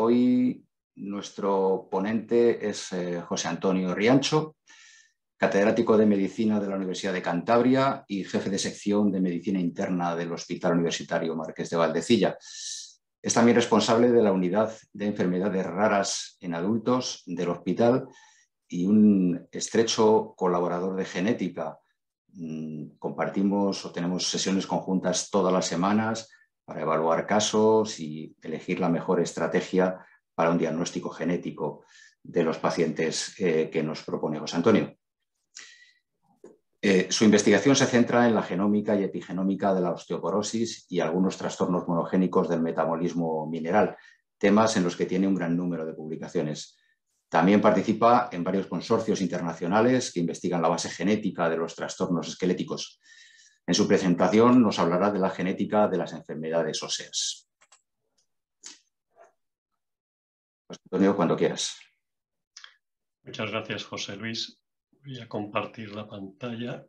Hoy nuestro ponente es José Antonio Riancho, catedrático de Medicina de la Universidad de Cantabria y jefe de sección de Medicina Interna del Hospital Universitario Marqués de Valdecilla. Es también responsable de la Unidad de Enfermedades Raras en Adultos del hospital y un estrecho colaborador de genética. Compartimos o tenemos sesiones conjuntas todas las semanas para evaluar casos y elegir la mejor estrategia para un diagnóstico genético de los pacientes que nos propone José Antonio. Su investigación se centra en la genómica y epigenómica de la osteoporosis y algunos trastornos monogénicos del metabolismo mineral, temas en los que tiene un gran número de publicaciones. También participa en varios consorcios internacionales que investigan la base genética de los trastornos esqueléticos. En su presentación nos hablará de la genética de las enfermedades óseas. José Antonio, cuando quieras. Muchas gracias, José Luis. Voy a compartir la pantalla.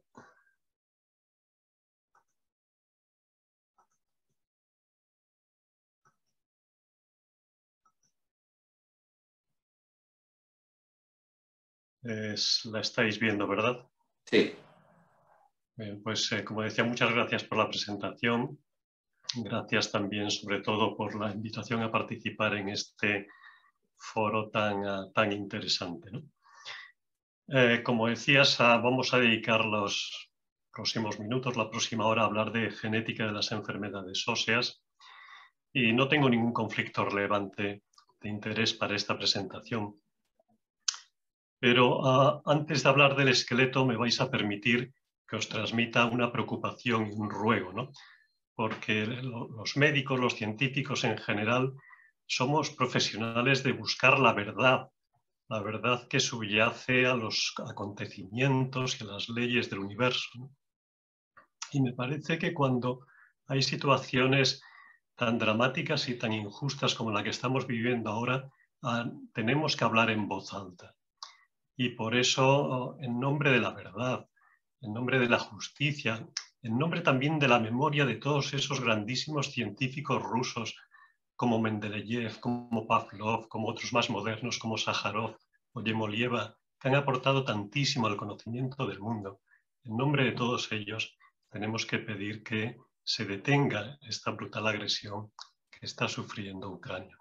La estáis viendo, ¿verdad? Sí. Bien, pues como decía, muchas gracias por la presentación. Gracias también, sobre todo, por la invitación a participar en este foro tan interesante, ¿no? Como decías, vamos a dedicar los próximos minutos, la próxima hora, a hablar de genética de las enfermedades óseas. Y no tengo ningún conflicto relevante de interés para esta presentación. Pero antes de hablar del esqueleto, me vais a permitir que os transmita una preocupación y un ruego, ¿no? Porque los médicos, los científicos en general, somos profesionales de buscar la verdad que subyace a los acontecimientos y a las leyes del universo, ¿no? Y me parece que cuando hay situaciones tan dramáticas y tan injustas como la que estamos viviendo ahora, tenemos que hablar en voz alta. Y por eso, en nombre de la verdad, en nombre de la justicia, en nombre también de la memoria de todos esos grandísimos científicos rusos como Mendeleev, como Pavlov, como otros más modernos como Sájarov o Yemolieva, que han aportado tantísimo al conocimiento del mundo, en nombre de todos ellos tenemos que pedir que se detenga esta brutal agresión que está sufriendo Ucrania.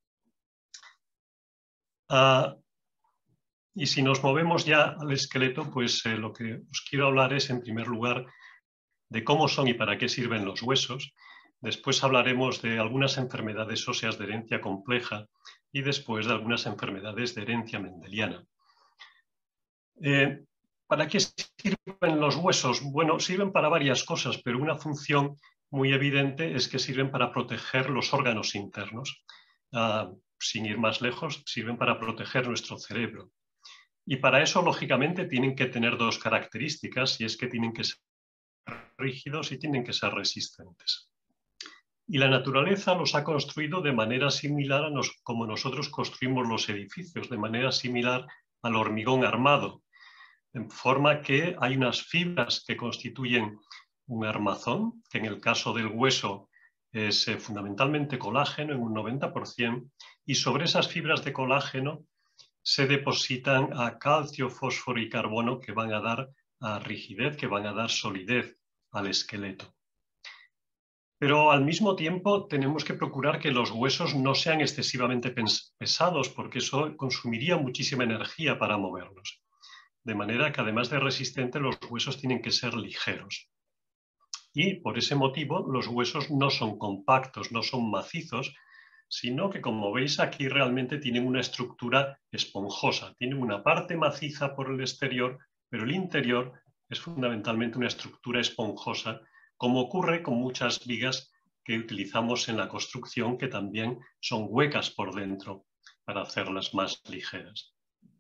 Y si nos movemos ya al esqueleto, pues lo que os quiero hablar es, en primer lugar, de cómo son y para qué sirven los huesos. Después hablaremos de algunas enfermedades óseas de herencia compleja y después de algunas enfermedades de herencia mendeliana. ¿Para qué sirven los huesos? Bueno, sirven para varias cosas, pero una función muy evidente es que sirven para proteger los órganos internos. Sin ir más lejos, sirven para proteger nuestro cerebro. Y para eso, lógicamente, tienen que tener dos características, y es que tienen que ser rígidos y tienen que ser resistentes. Y la naturaleza los ha construido de manera similar a como nosotros construimos los edificios, de manera similar al hormigón armado, en forma que hay unas fibras que constituyen un armazón, que en el caso del hueso es fundamentalmente colágeno en un 90%, y sobre esas fibras de colágeno se depositan a calcio, fósforo y carbono que van a dar rigidez, que van a dar solidez al esqueleto. Pero al mismo tiempo tenemos que procurar que los huesos no sean excesivamente pesados, porque eso consumiría muchísima energía para moverlos. De manera que además de resistentes, los huesos tienen que ser ligeros. Y por ese motivo los huesos no son compactos, no son macizos, sino que, como veis aquí, realmente tienen una estructura esponjosa. Tienen una parte maciza por el exterior, pero el interior es fundamentalmente una estructura esponjosa, como ocurre con muchas vigas que utilizamos en la construcción, que también son huecas por dentro para hacerlas más ligeras.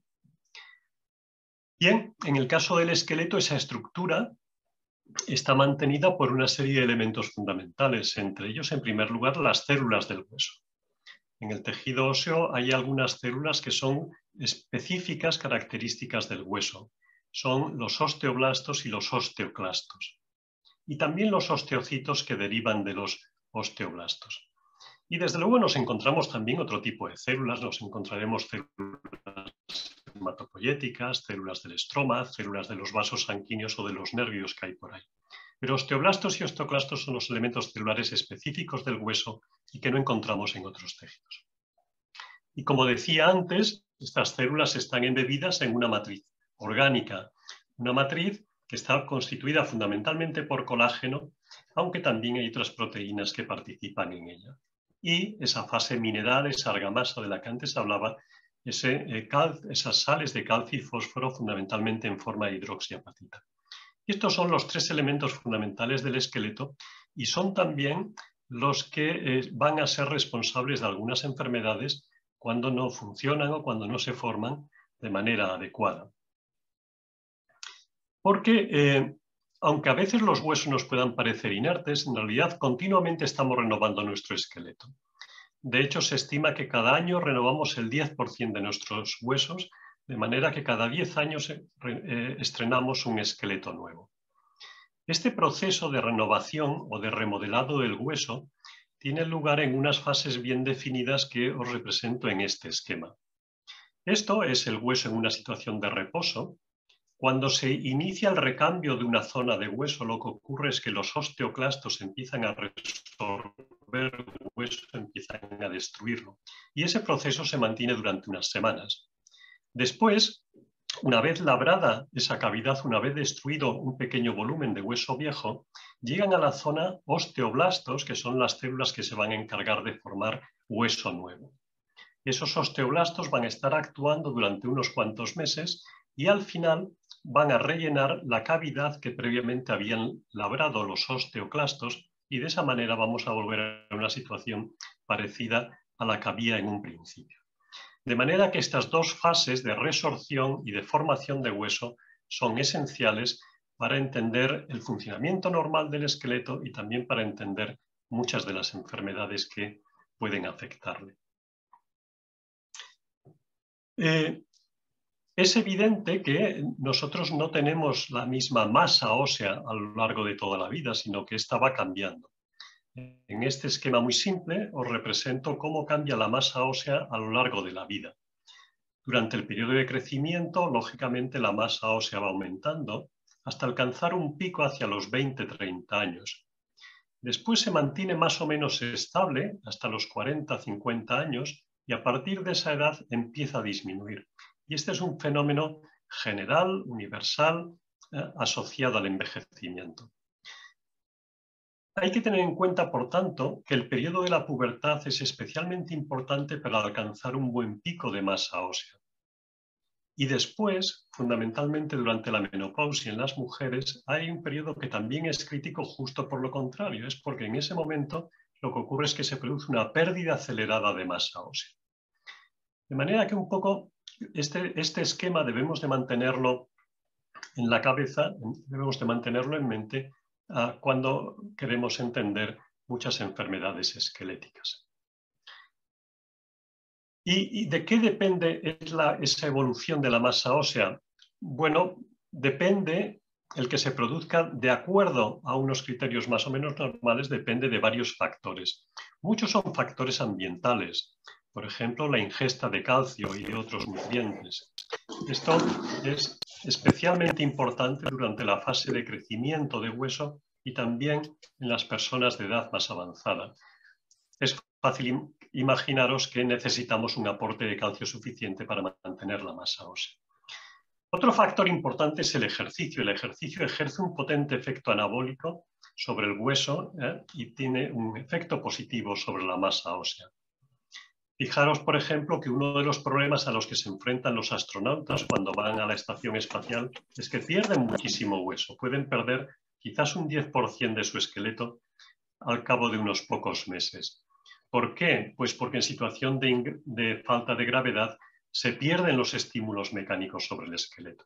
Bien, en el caso del esqueleto, esa estructura está mantenida por una serie de elementos fundamentales, entre ellos, en primer lugar, las células del hueso. En el tejido óseo hay algunas células que son específicas, características del hueso. Son los osteoblastos y los osteoclastos. Y también los osteocitos que derivan de los osteoblastos. Y desde luego nos encontramos también otro tipo de células, nos encontraremos células hematopoyéticas, células del estroma, células de los vasos sanguíneos o de los nervios que hay por ahí. Pero osteoblastos y osteoclastos son los elementos celulares específicos del hueso y que no encontramos en otros tejidos. Y como decía antes, estas células están embebidas en una matriz orgánica, una matriz que está constituida fundamentalmente por colágeno, aunque también hay otras proteínas que participan en ella. Y esa fase mineral, esa argamasa de la que antes hablaba, esas sales de calcio y fósforo fundamentalmente en forma de hidroxiapatita. Y estos son los tres elementos fundamentales del esqueleto y son también los que van a ser responsables de algunas enfermedades cuando no funcionan o cuando no se forman de manera adecuada. Porque aunque a veces los huesos nos puedan parecer inertes, en realidad continuamente estamos renovando nuestro esqueleto. De hecho, se estima que cada año renovamos el 10% de nuestros huesos, de manera que cada 10 años estrenamos un esqueleto nuevo. Este proceso de renovación o de remodelado del hueso tiene lugar en unas fases bien definidas que os represento en este esquema. Esto es el hueso en una situación de reposo. Cuando se inicia el recambio de una zona de hueso, lo que ocurre es que los osteoclastos empiezan a resorber el hueso, empiezan a destruirlo. Y ese proceso se mantiene durante unas semanas. Después, una vez labrada esa cavidad, una vez destruido un pequeño volumen de hueso viejo, llegan a la zona osteoblastos, que son las células que se van a encargar de formar hueso nuevo. Esos osteoblastos van a estar actuando durante unos cuantos meses y al final van a rellenar la cavidad que previamente habían labrado los osteoclastos y de esa manera vamos a volver a una situación parecida a la que había en un principio. De manera que estas dos fases de resorción y de formación de hueso son esenciales para entender el funcionamiento normal del esqueleto y también para entender muchas de las enfermedades que pueden afectarle. Es evidente que nosotros no tenemos la misma masa ósea a lo largo de toda la vida, sino que esta va cambiando. En este esquema muy simple os represento cómo cambia la masa ósea a lo largo de la vida. Durante el periodo de crecimiento, lógicamente, la masa ósea va aumentando hasta alcanzar un pico hacia los 20-30 años. Después se mantiene más o menos estable hasta los 40-50 años y a partir de esa edad empieza a disminuir. Y este es un fenómeno general, universal, asociado al envejecimiento. Hay que tener en cuenta, por tanto, que el periodo de la pubertad es especialmente importante para alcanzar un buen pico de masa ósea. Y después, fundamentalmente durante la menopausia en las mujeres, hay un periodo que también es crítico justo por lo contrario. Es porque en ese momento lo que ocurre es que se produce una pérdida acelerada de masa ósea. De manera que un poco este esquema debemos de mantenerlo en la cabeza, debemos de mantenerlo en mente cuando queremos entender muchas enfermedades esqueléticas. ¿Y de qué depende esa evolución de la masa ósea? Bueno, depende, el que se produzca de acuerdo a unos criterios más o menos normales, depende de varios factores. Muchos son factores ambientales, por ejemplo, la ingesta de calcio y de otros nutrientes. Esto es especialmente importante durante la fase de crecimiento de hueso y también en las personas de edad más avanzada. Es fácil imaginaros que necesitamos un aporte de calcio suficiente para mantener la masa ósea. Otro factor importante es el ejercicio. El ejercicio ejerce un potente efecto anabólico sobre el hueso y tiene un efecto positivo sobre la masa ósea. Fijaros, por ejemplo, que uno de los problemas a los que se enfrentan los astronautas cuando van a la estación espacial es que pierden muchísimo hueso. Pueden perder quizás un 10% de su esqueleto al cabo de unos pocos meses. ¿Por qué? Pues porque en situación de falta de gravedad se pierden los estímulos mecánicos sobre el esqueleto.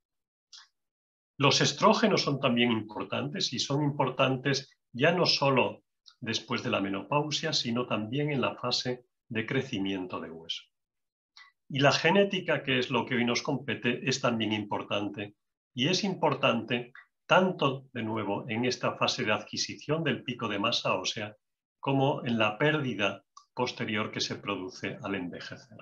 Los estrógenos son también importantes y son importantes ya no solo después de la menopausia, sino también en la fase de crecimiento de hueso. Y la genética, que es lo que hoy nos compete, es también importante. Y es importante tanto, de nuevo, en esta fase de adquisición del pico de masa ósea, como en la pérdida posterior que se produce al envejecer.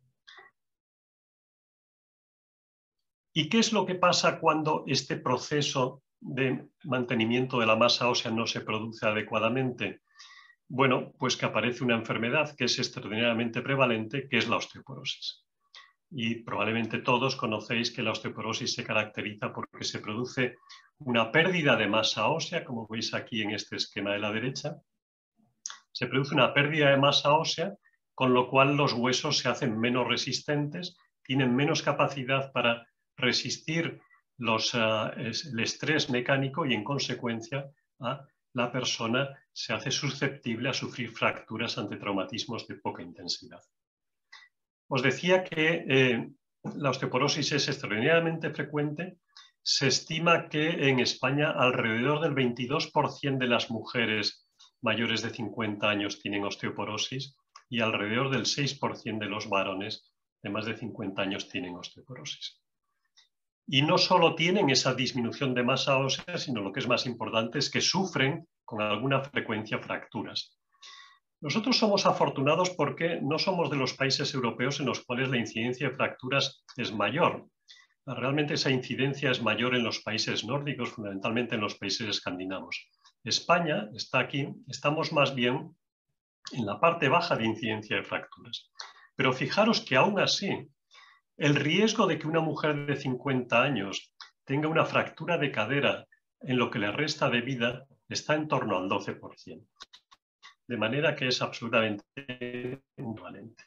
¿Y qué es lo que pasa cuando este proceso de mantenimiento de la masa ósea no se produce adecuadamente? Bueno, pues que aparece una enfermedad que es extraordinariamente prevalente, que es la osteoporosis. Y probablemente todos conocéis que la osteoporosis se caracteriza porque se produce una pérdida de masa ósea, como veis aquí en este esquema de la derecha. Se produce una pérdida de masa ósea, con lo cual los huesos se hacen menos resistentes, tienen menos capacidad para resistir el estrés mecánico y, en consecuencia, la persona se hace susceptible a sufrir fracturas ante traumatismos de poca intensidad. Os decía que la osteoporosis es extraordinariamente frecuente. Se estima que en España alrededor del 22% de las mujeres mayores de 50 años tienen osteoporosis y alrededor del 6% de los varones de más de 50 años tienen osteoporosis. Y no solo tienen esa disminución de masa ósea, sino lo que es más importante es que sufren con alguna frecuencia fracturas. Nosotros somos afortunados porque no somos de los países europeos en los cuales la incidencia de fracturas es mayor. Realmente esa incidencia es mayor en los países nórdicos, fundamentalmente en los países escandinavos. España está aquí, estamos más bien en la parte baja de incidencia de fracturas. Pero fijaros que aún así, el riesgo de que una mujer de 50 años tenga una fractura de cadera en lo que le resta de vida está en torno al 12%. De manera que es absolutamente equivalente.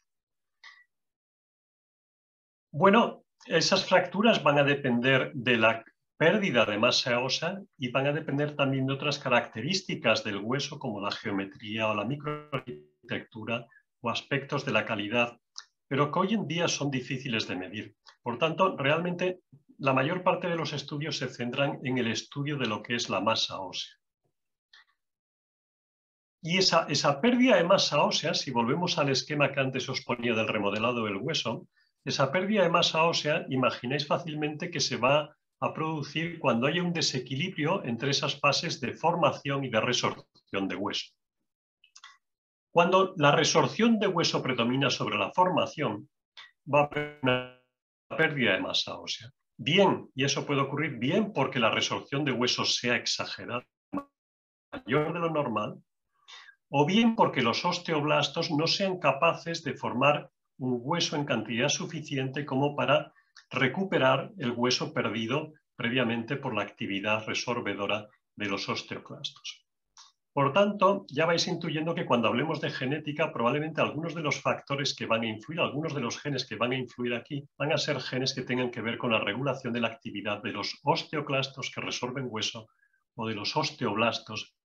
Bueno, esas fracturas van a depender de la pérdida de masa ósea y van a depender también de otras características del hueso, como la geometría o la microarquitectura o aspectos de la calidad, pero que hoy en día son difíciles de medir. Por tanto, realmente la mayor parte de los estudios se centran en el estudio de lo que es la masa ósea. Y esa pérdida de masa ósea, si volvemos al esquema que antes os ponía del remodelado del hueso, esa pérdida de masa ósea, imagináis fácilmente que se va a producir cuando haya un desequilibrio entre esas fases de formación y de resorción de hueso. Cuando la resorción de hueso predomina sobre la formación, va a haber una pérdida de masa ósea. Bien, y eso puede ocurrir bien porque la resorción de hueso sea exagerada, mayor de lo normal, o bien porque los osteoblastos no sean capaces de formar un hueso en cantidad suficiente como para recuperar el hueso perdido previamente por la actividad resorbedora de los osteoclastos. Por tanto, ya vais intuyendo que cuando hablemos de genética, probablemente algunos de los factores que van a influir, algunos de los genes que van a influir aquí, van a ser genes que tengan que ver con la regulación de la actividad de los osteoclastos que resorben hueso o de los osteoblastos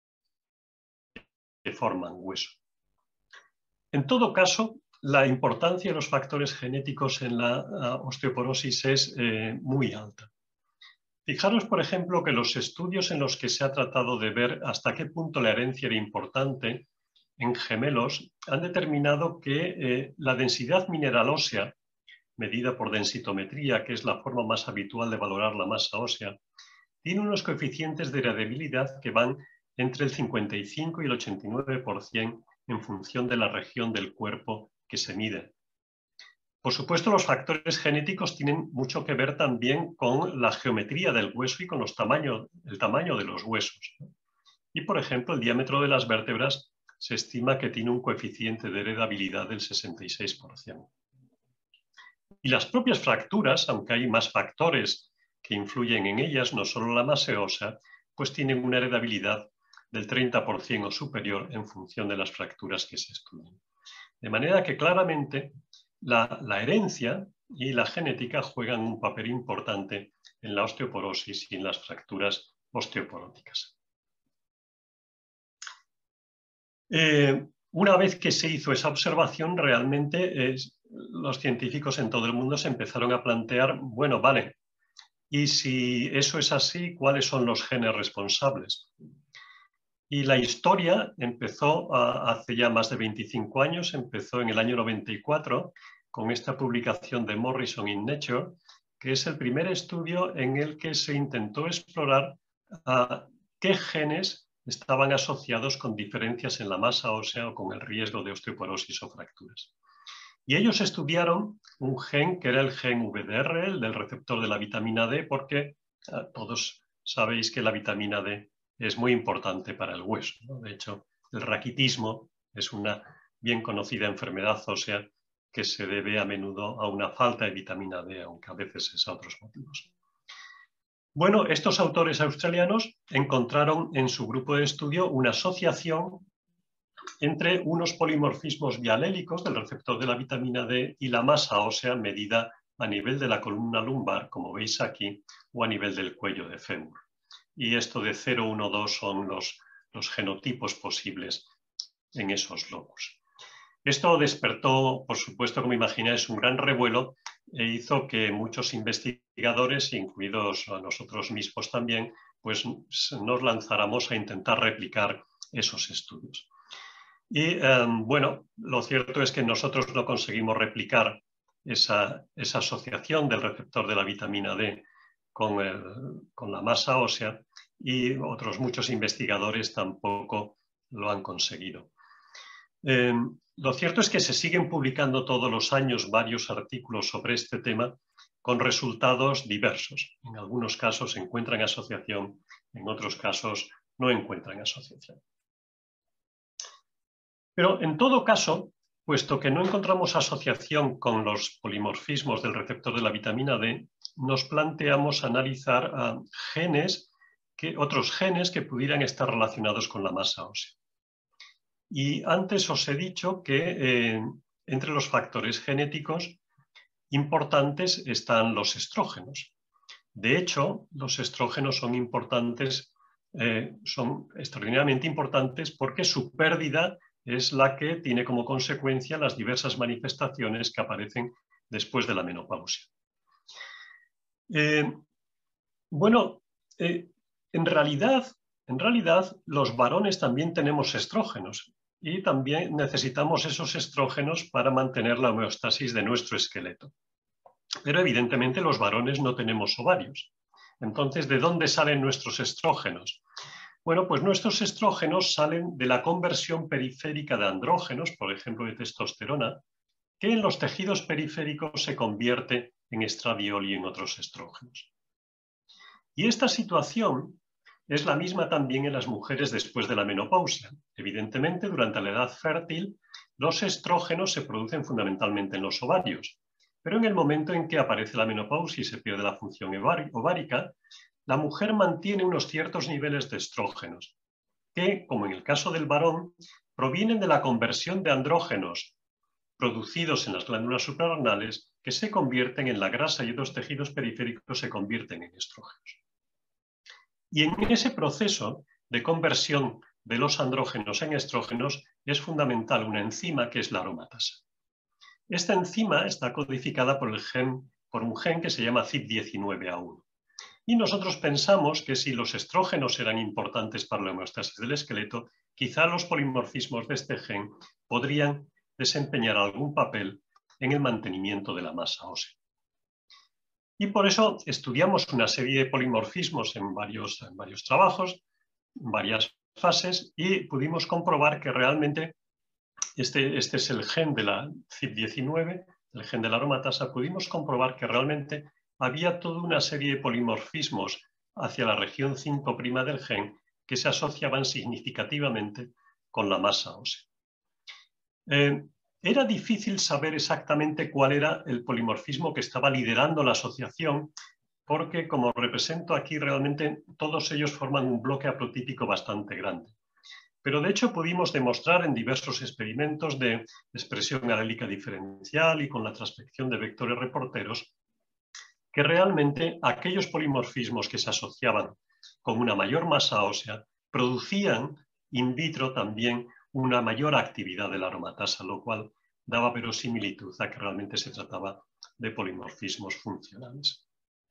que forman hueso. En todo caso, la importancia de los factores genéticos en la osteoporosis es muy alta. Fijaros, por ejemplo, que los estudios en los que se ha tratado de ver hasta qué punto la herencia era importante en gemelos han determinado que la densidad mineral ósea, medida por densitometría, que es la forma más habitual de valorar la masa ósea, tiene unos coeficientes de heredabilidad que van entre el 55 y el 89% en función de la región del cuerpo que se mide. Por supuesto, los factores genéticos tienen mucho que ver también con la geometría del hueso y con el tamaño de los huesos. Y, por ejemplo, el diámetro de las vértebras se estima que tiene un coeficiente de heredabilidad del 66%. Y las propias fracturas, aunque hay más factores que influyen en ellas, no solo la masa ósea, pues tienen una heredabilidad del 30% o superior en función de las fracturas que se estudian. De manera que claramente la herencia y la genética juegan un papel importante en la osteoporosis y en las fracturas osteoporóticas. Una vez que se hizo esa observación, realmente los científicos en todo el mundo se empezaron a plantear, bueno, vale, y si eso es así, ¿cuáles son los genes responsables? Y la historia empezó hace ya más de 25 años, empezó en el año 94 con esta publicación de Morrison in Nature, que es el primer estudio en el que se intentó explorar qué genes estaban asociados con diferencias en la masa ósea o con el riesgo de osteoporosis o fracturas. Y ellos estudiaron un gen que era el gen VDR, el del receptor de la vitamina D, porque todos sabéis que la vitamina D es muy importante para el hueso, ¿no? De hecho, el raquitismo es una bien conocida enfermedad ósea que se debe a menudo a una falta de vitamina D, aunque a veces es a otros motivos. Bueno, estos autores australianos encontraron en su grupo de estudio una asociación entre unos polimorfismos bialélicos del receptor de la vitamina D y la masa ósea medida a nivel de la columna lumbar, como veis aquí, o a nivel del cuello de fémur. Y esto de 0, 1, 2 son los genotipos posibles en esos locus. Esto despertó, por supuesto, como imagináis, un gran revuelo e hizo que muchos investigadores, incluidos a nosotros mismos también, pues nos lanzáramos a intentar replicar esos estudios. Y bueno, lo cierto es que nosotros no conseguimos replicar esa asociación del receptor de la vitamina D con la masa ósea, y otros muchos investigadores tampoco lo han conseguido. Lo cierto es que se siguen publicando todos los años varios artículos sobre este tema con resultados diversos. En algunos casos encuentran asociación, en otros casos no encuentran asociación. Pero en todo caso, puesto que no encontramos asociación con los polimorfismos del receptor de la vitamina D, nos planteamos analizar otros genes que pudieran estar relacionados con la masa ósea. Y antes os he dicho que entre los factores genéticos importantes están los estrógenos. De hecho, los estrógenos son importantes, son extraordinariamente importantes porque su pérdida es la que tiene como consecuencia las diversas manifestaciones que aparecen después de la menopausia. Bueno, en realidad, los varones también tenemos estrógenos y también necesitamos esos estrógenos para mantener la homeostasis de nuestro esqueleto. Pero evidentemente los varones no tenemos ovarios. Entonces, ¿de dónde salen nuestros estrógenos? Bueno, pues nuestros estrógenos salen de la conversión periférica de andrógenos, por ejemplo de testosterona, que en los tejidos periféricos se convierte en estradiol y en otros estrógenos. Y esta situación es la misma también en las mujeres después de la menopausia. Evidentemente, durante la edad fértil, los estrógenos se producen fundamentalmente en los ovarios, pero en el momento en que aparece la menopausia y se pierde la función ovárica, la mujer mantiene unos ciertos niveles de estrógenos, que, como en el caso del varón, provienen de la conversión de andrógenos producidos en las glándulas suprarrenales que se convierten en la grasa y otros tejidos periféricos se convierten en estrógenos. Y en ese proceso de conversión de los andrógenos en estrógenos es fundamental una enzima que es la aromatasa. Esta enzima está codificada por un gen que se llama CYP19A1. Y nosotros pensamos que si los estrógenos eran importantes para la homeostasis del esqueleto, quizá los polimorfismos de este gen podrían desempeñar algún papel en el mantenimiento de la masa ósea. Y por eso estudiamos una serie de polimorfismos en varios trabajos, en varias fases, y pudimos comprobar que realmente este es el gen de la CYP19, el gen de la aromatasa. Pudimos comprobar que realmente había toda una serie de polimorfismos hacia la región 5' del gen que se asociaban significativamente con la masa ósea. Era difícil saber exactamente cuál era el polimorfismo que estaba liderando la asociación, porque, como represento aquí, realmente todos ellos forman un bloque haplotípico bastante grande. Pero de hecho pudimos demostrar en diversos experimentos de expresión alélica diferencial y con la transfección de vectores reporteros que realmente aquellos polimorfismos que se asociaban con una mayor masa ósea producían in vitro también una mayor actividad de la aromatasa, lo cual daba verosimilitud a que realmente se trataba de polimorfismos funcionales.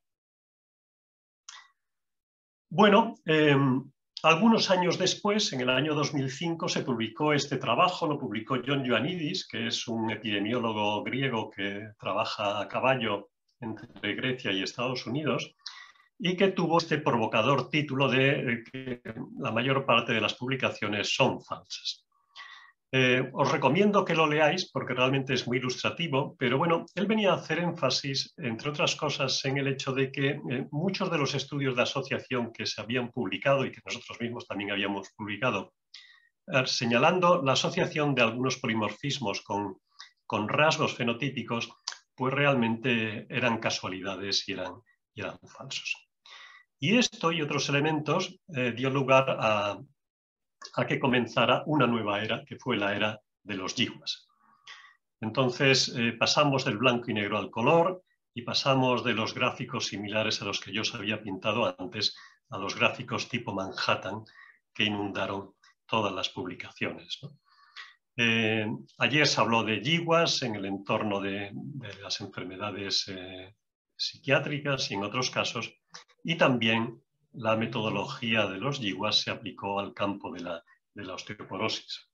Bueno, algunos años después, en el año 2005, se publicó este trabajo, lo publicó John Ioannidis, que es un epidemiólogo griego que trabaja a caballo entre Grecia y Estados Unidos, y que tuvo este provocador título de que la mayor parte de las publicaciones son falsas. Os recomiendo que lo leáis porque realmente es muy ilustrativo, pero bueno, él venía a hacer énfasis, entre otras cosas, en el hecho de que muchos de los estudios de asociación que se habían publicado y que nosotros mismos también habíamos publicado, señalando la asociación de algunos polimorfismos con rasgos fenotípicos, pues realmente eran casualidades y eran falsos. Y esto y otros elementos dio lugar a que comenzara una nueva era, que fue la era de los yiwas. Entonces pasamos del blanco y negro al color y pasamos de los gráficos similares a los que yo os había pintado antes a los gráficos tipo Manhattan que inundaron todas las publicaciones, ¿no? Ayer se habló de yiwas en el entorno de las enfermedades psiquiátricas y en otros casos, y también la metodología de los yiwas se aplicó al campo de la osteoporosis.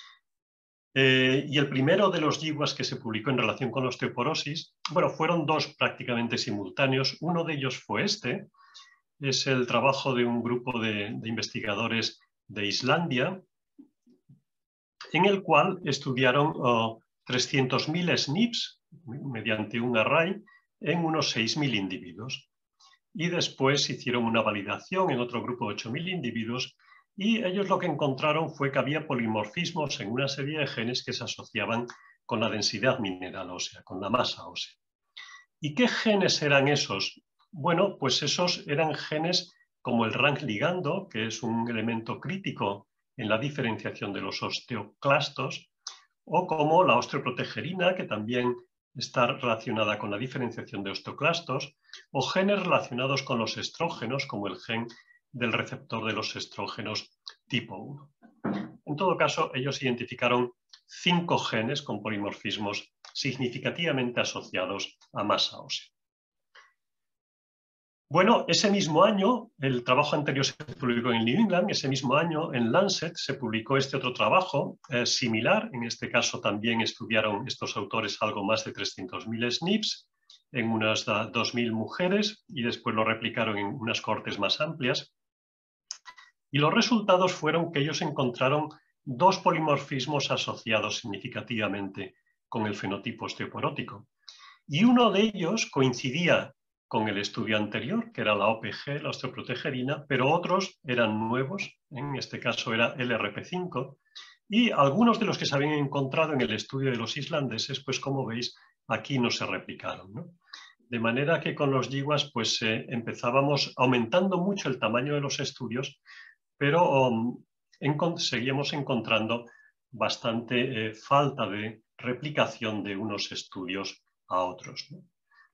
Y el primero de los yiwas que se publicó en relación con la osteoporosis, bueno, fueron dos prácticamente simultáneos. Uno de ellos fue este, es el trabajo de un grupo de investigadores de Islandia, en el cual estudiaron 300.000 SNPs mediante un array en unos 6.000 individuos. Y después hicieron una validación en otro grupo de 8.000 individuos y ellos lo que encontraron fue que había polimorfismos en una serie de genes que se asociaban con la densidad mineral ósea, con la masa ósea. ¿Y qué genes eran esos? Bueno, pues esos eran genes como el RANK ligando, que es un elemento crítico en la diferenciación de los osteoclastos, o como la osteoprotegerina, que también está relacionada con la diferenciación de osteoclastos, o genes relacionados con los estrógenos, como el gen del receptor de los estrógenos tipo 1. En todo caso, ellos identificaron 5 genes con polimorfismos significativamente asociados a masa ósea. Bueno, ese mismo año, el trabajo anterior se publicó en New England, ese mismo año en Lancet se publicó este otro trabajo similar, en este caso también estudiaron estos autores algo más de 300.000 SNPs en unas 2.000 mujeres y después lo replicaron en unas cohortes más amplias. Y los resultados fueron que ellos encontraron 2 polimorfismos asociados significativamente con el fenotipo osteoporótico. Y uno de ellos coincidía con el estudio anterior, que era la OPG, la osteoprotegerina, pero otros eran nuevos, en este caso era el LRP5, y algunos de los que se habían encontrado en el estudio de los islandeses, pues como veis, aquí no se replicaron, ¿no? De manera que con los yiwas pues empezábamos aumentando mucho el tamaño de los estudios, pero seguíamos encontrando bastante falta de replicación de unos estudios a otros, ¿no?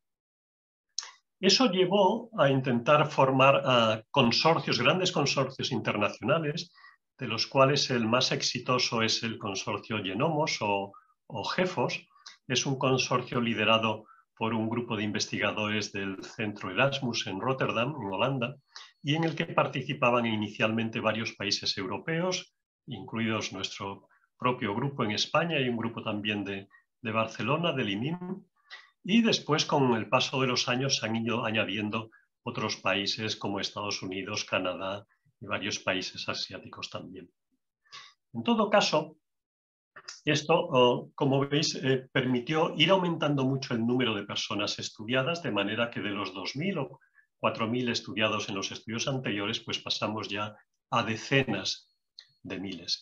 Eso llevó a intentar formar consorcios, grandes consorcios internacionales, de los cuales el más exitoso es el consorcio Genomos o GEFOS. Es un consorcio liderado por un grupo de investigadores del Centro Erasmus en Rotterdam, en Holanda, y en el que participaban inicialmente varios países europeos, incluidos nuestro propio grupo en España y un grupo también de Barcelona, del IMIM. Y después, con el paso de los años, se han ido añadiendo otros países como Estados Unidos, Canadá y varios países asiáticos también. En todo caso, esto, como veis, permitió ir aumentando mucho el número de personas estudiadas, de manera que de los 2.000 o 4.000 estudiados en los estudios anteriores, pues pasamos ya a decenas de miles.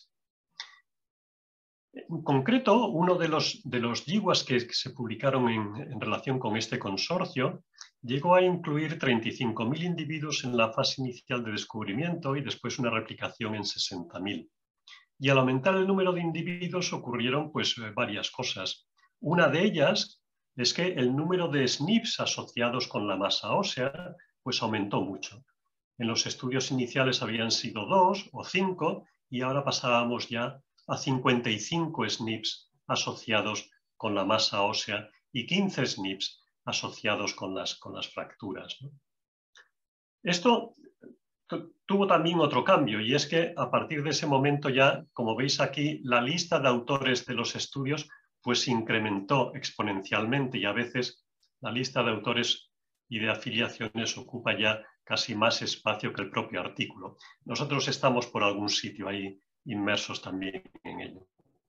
En concreto, uno de los yiwas que se publicaron en relación con este consorcio llegó a incluir 35.000 individuos en la fase inicial de descubrimiento y después una replicación en 60.000. Y al aumentar el número de individuos ocurrieron pues, varias cosas. Una de ellas es que el número de SNPs asociados con la masa ósea pues, aumentó mucho. En los estudios iniciales habían sido 2 o 5 y ahora pasábamos ya a 55 SNPs asociados con la masa ósea y 15 SNPs asociados con las fracturas, ¿no? Esto tuvo también otro cambio y es que a partir de ese momento ya, como veis aquí, la lista de autores de los estudios pues se incrementó exponencialmente y a veces la lista de autores y de afiliaciones ocupa ya casi más espacio que el propio artículo. Nosotros estamos por algún sitio ahí inmersos también en ello.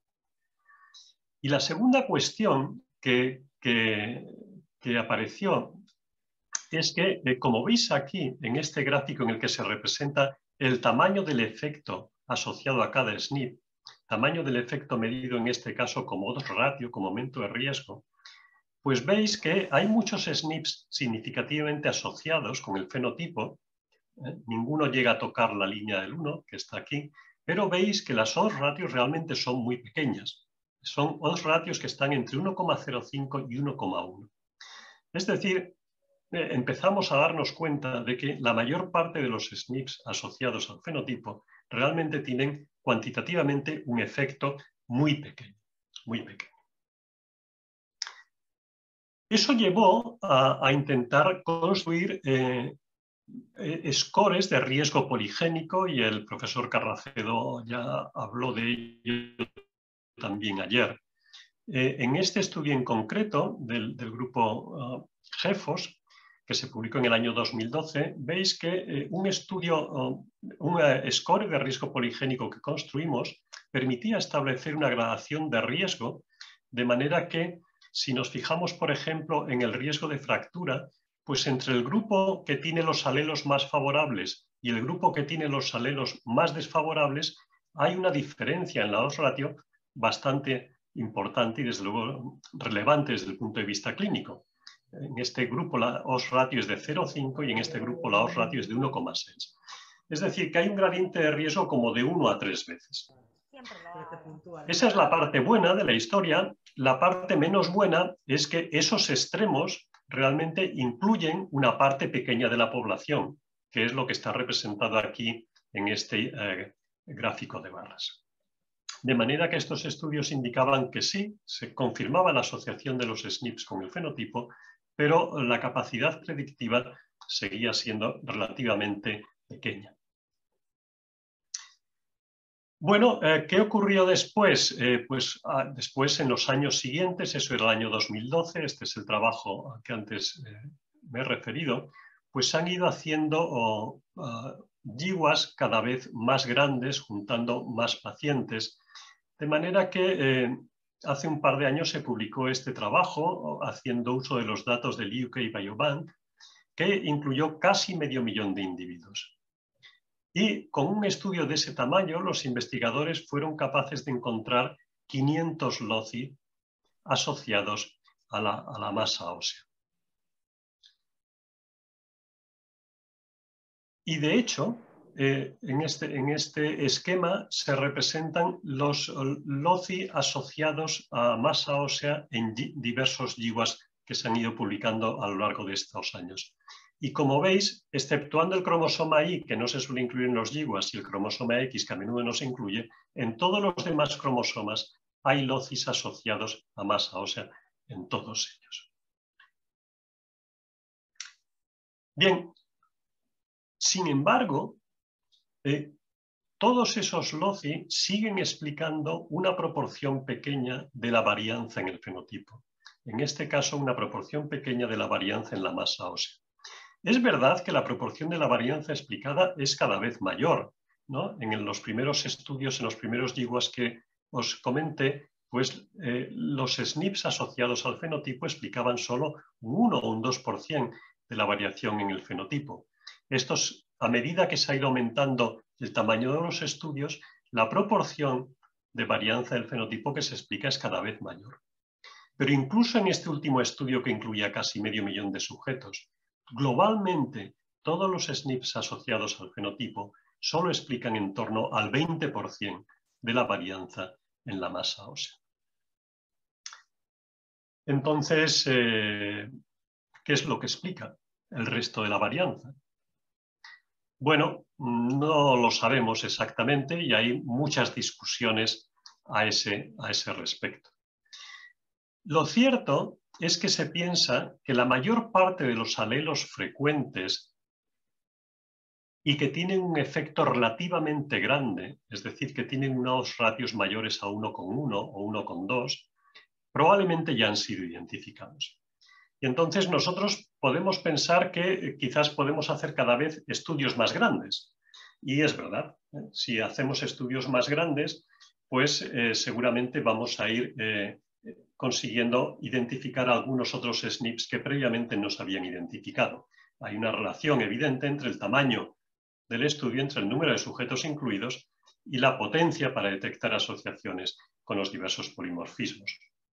Y la segunda cuestión que apareció es que, como veis aquí, en este gráfico en el que se representa el tamaño del efecto asociado a cada SNP, tamaño del efecto medido en este caso como odds ratio, como aumento de riesgo, pues veis que hay muchos SNPs significativamente asociados con el fenotipo. Ninguno llega a tocar la línea del 1, que está aquí, pero veis que las odds ratios realmente son muy pequeñas. Son odds ratios que están entre 1,05 y 1,1. Es decir, empezamos a darnos cuenta de que la mayor parte de los SNPs asociados al fenotipo realmente tienen cuantitativamente un efecto muy pequeño, muy pequeño. Eso llevó a intentar construir scores de riesgo poligénico, y el profesor Carracedo ya habló de ello también ayer. En este estudio en concreto del grupo GEFOS, que se publicó en el año 2012, veis que un score de riesgo poligénico que construimos permitía establecer una gradación de riesgo, de manera que si nos fijamos, por ejemplo, en el riesgo de fractura, pues entre el grupo que tiene los alelos más favorables y el grupo que tiene los alelos más desfavorables, hay una diferencia en la odds ratio bastante importante y desde luego relevante desde el punto de vista clínico. En este grupo la odds ratio es de 0,5 y en este grupo la odds ratio es de 1,6. Es decir, que hay un gradiente de riesgo como de 1 a 3 veces. Esa es la parte buena de la historia. La parte menos buena es que esos extremos realmente incluyen una parte pequeña de la población, que es lo que está representado aquí en este gráfico de barras. De manera que estos estudios indicaban que sí, se confirmaba la asociación de los SNPs con el fenotipo, pero la capacidad predictiva seguía siendo relativamente pequeña. Bueno, ¿qué ocurrió después? Después, en los años siguientes, eso era el año 2012, este es el trabajo al que antes me he referido, pues se han ido haciendo GWAS cada vez más grandes, juntando más pacientes, de manera que hace un par de años se publicó este trabajo haciendo uso de los datos del UK Biobank, que incluyó casi 500.000 de individuos. Y con un estudio de ese tamaño, los investigadores fueron capaces de encontrar 500 LOCI asociados a la masa ósea. Y de hecho, en este esquema se representan los LOCI asociados a masa ósea en diversos GWAS que se han ido publicando a lo largo de estos años. Y como veis, exceptuando el cromosoma Y, que no se suele incluir en los GWAS, y el cromosoma X, que a menudo no se incluye, en todos los demás cromosomas hay LOCIs asociados a masa ósea en todos ellos. Bien, sin embargo, todos esos LOCI siguen explicando una proporción pequeña de la varianza en el fenotipo. En este caso, una proporción pequeña de la varianza en la masa ósea. Es verdad que la proporción de la varianza explicada es cada vez mayor, ¿no? En los primeros estudios, en los primeros GWAS que os comenté, pues los SNPs asociados al fenotipo explicaban solo un 1 o un 2% de la variación en el fenotipo. Estos, a medida que se ha ido aumentando el tamaño de los estudios, la proporción de varianza del fenotipo que se explica es cada vez mayor. Pero incluso en este último estudio que incluía casi 500.000 de sujetos, globalmente todos los SNPs asociados al fenotipo solo explican en torno al 20% de la varianza en la masa ósea. Entonces, ¿qué es lo que explica el resto de la varianza? Bueno, no lo sabemos exactamente y hay muchas discusiones a ese respecto. Lo cierto es que se piensa que la mayor parte de los alelos frecuentes y que tienen un efecto relativamente grande, es decir, que tienen unos ratios mayores a 1,1 o 1,2, probablemente ya han sido identificados. Y entonces nosotros podemos pensar que quizás podemos hacer cada vez estudios más grandes. Y es verdad, si hacemos estudios más grandes, pues seguramente vamos a ir consiguiendo identificar algunos otros SNPs que previamente no se habían identificado. Hay una relación evidente entre el tamaño del estudio, entre el número de sujetos incluidos y la potencia para detectar asociaciones con los diversos polimorfismos.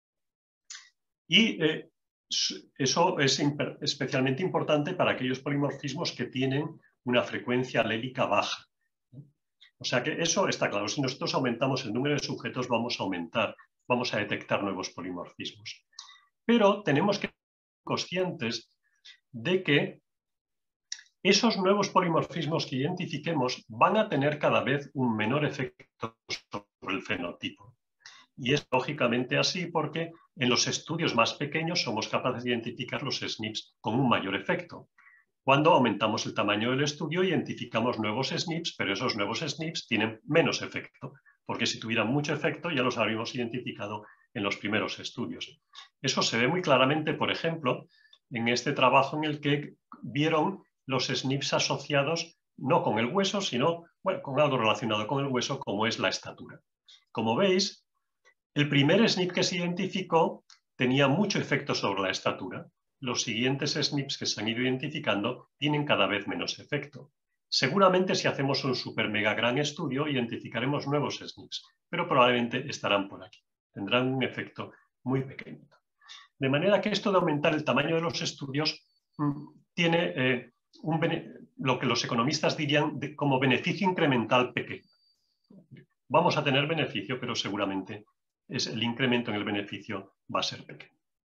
Y eso es especialmente importante para aquellos polimorfismos que tienen una frecuencia alélica baja. O sea que eso está claro. Si nosotros aumentamos el número de sujetos, vamos a detectar nuevos polimorfismos. Pero tenemos que ser conscientes de que esos nuevos polimorfismos que identifiquemos van a tener cada vez un menor efecto sobre el fenotipo. Y es lógicamente así porque en los estudios más pequeños somos capaces de identificar los SNPs con un mayor efecto. Cuando aumentamos el tamaño del estudio, identificamos nuevos SNPs, pero esos nuevos SNPs tienen menos efecto, porque si tuvieran mucho efecto ya los habríamos identificado en los primeros estudios. Eso se ve muy claramente, por ejemplo, en este trabajo en el que vieron los SNPs asociados no con el hueso, sino con algo relacionado con el hueso, como es la estatura. Como veis, el primer SNP que se identificó tenía mucho efecto sobre la estatura. Los siguientes SNPs que se han ido identificando tienen cada vez menos efecto. Seguramente si hacemos un super mega gran estudio identificaremos nuevos SNPs, pero probablemente estarán por aquí. Tendrán un efecto muy pequeño. De manera que esto de aumentar el tamaño de los estudios tiene lo que los economistas dirían como beneficio incremental pequeño. Vamos a tener beneficio, pero seguramente el incremento en el beneficio va a ser pequeño.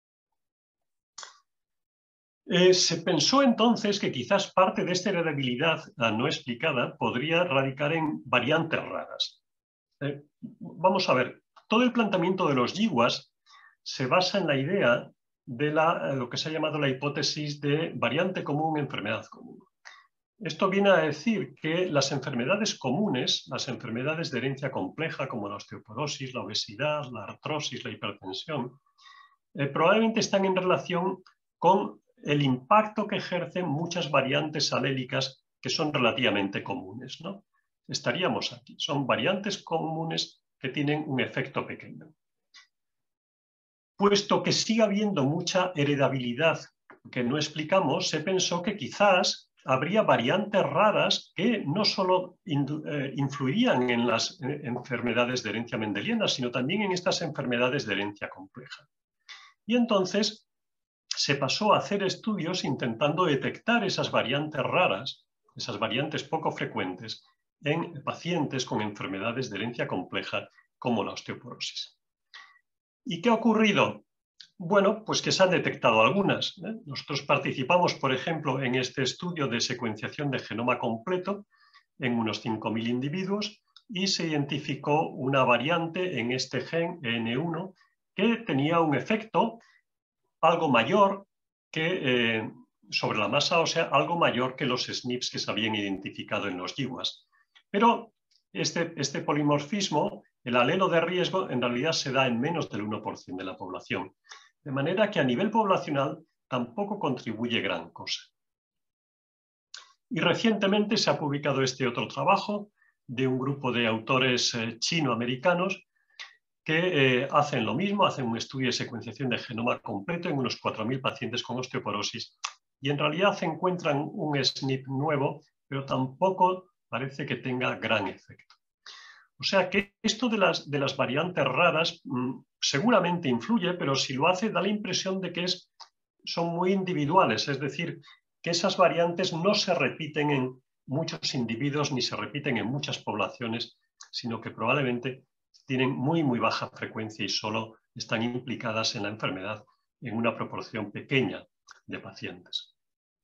Se pensó entonces que quizás parte de esta heredabilidad no explicada podría radicar en variantes raras. Vamos a ver, todo el planteamiento de los yiwas se basa en la idea de lo que se ha llamado la hipótesis de variante común, enfermedad común. Esto viene a decir que las enfermedades comunes, las enfermedades de herencia compleja como la osteoporosis, la obesidad, la artrosis, la hipertensión, probablemente están en relación con el impacto que ejercen muchas variantes alélicas que son relativamente comunes, ¿no? Estaríamos aquí. Son variantes comunes que tienen un efecto pequeño. Puesto que sigue habiendo mucha heredabilidad que no explicamos, se pensó que quizás habría variantes raras que no solo influirían en las enfermedades de herencia mendeliana, sino también en estas enfermedades de herencia compleja. Y entonces se pasó a hacer estudios intentando detectar esas variantes raras, esas variantes poco frecuentes, en pacientes con enfermedades de herencia compleja como la osteoporosis. ¿Y qué ha ocurrido? Bueno, pues que se han detectado algunas. Nosotros participamos, por ejemplo, en este estudio de secuenciación de genoma completo en unos 5.000 individuos y se identificó una variante en este gen EN1 que tenía un efecto algo mayor que, sobre la masa ósea, algo mayor que los SNPs que se habían identificado en los yiwas. Pero este polimorfismo, el alelo de riesgo, en realidad se da en menos del 1% de la población. De manera que a nivel poblacional tampoco contribuye gran cosa. Y recientemente se ha publicado este otro trabajo de un grupo de autores chino-americanos que hacen lo mismo, hacen un estudio de secuenciación de genoma completo en unos 4.000 pacientes con osteoporosis y en realidad se encuentran un SNP nuevo, pero tampoco parece que tenga gran efecto. O sea que esto de las variantes raras seguramente influye, pero si lo hace da la impresión de que son muy individuales, es decir, que esas variantes no se repiten en muchos individuos ni se repiten en muchas poblaciones, sino que probablemente tienen muy, muy baja frecuencia y solo están implicadas en la enfermedad en una proporción pequeña de pacientes.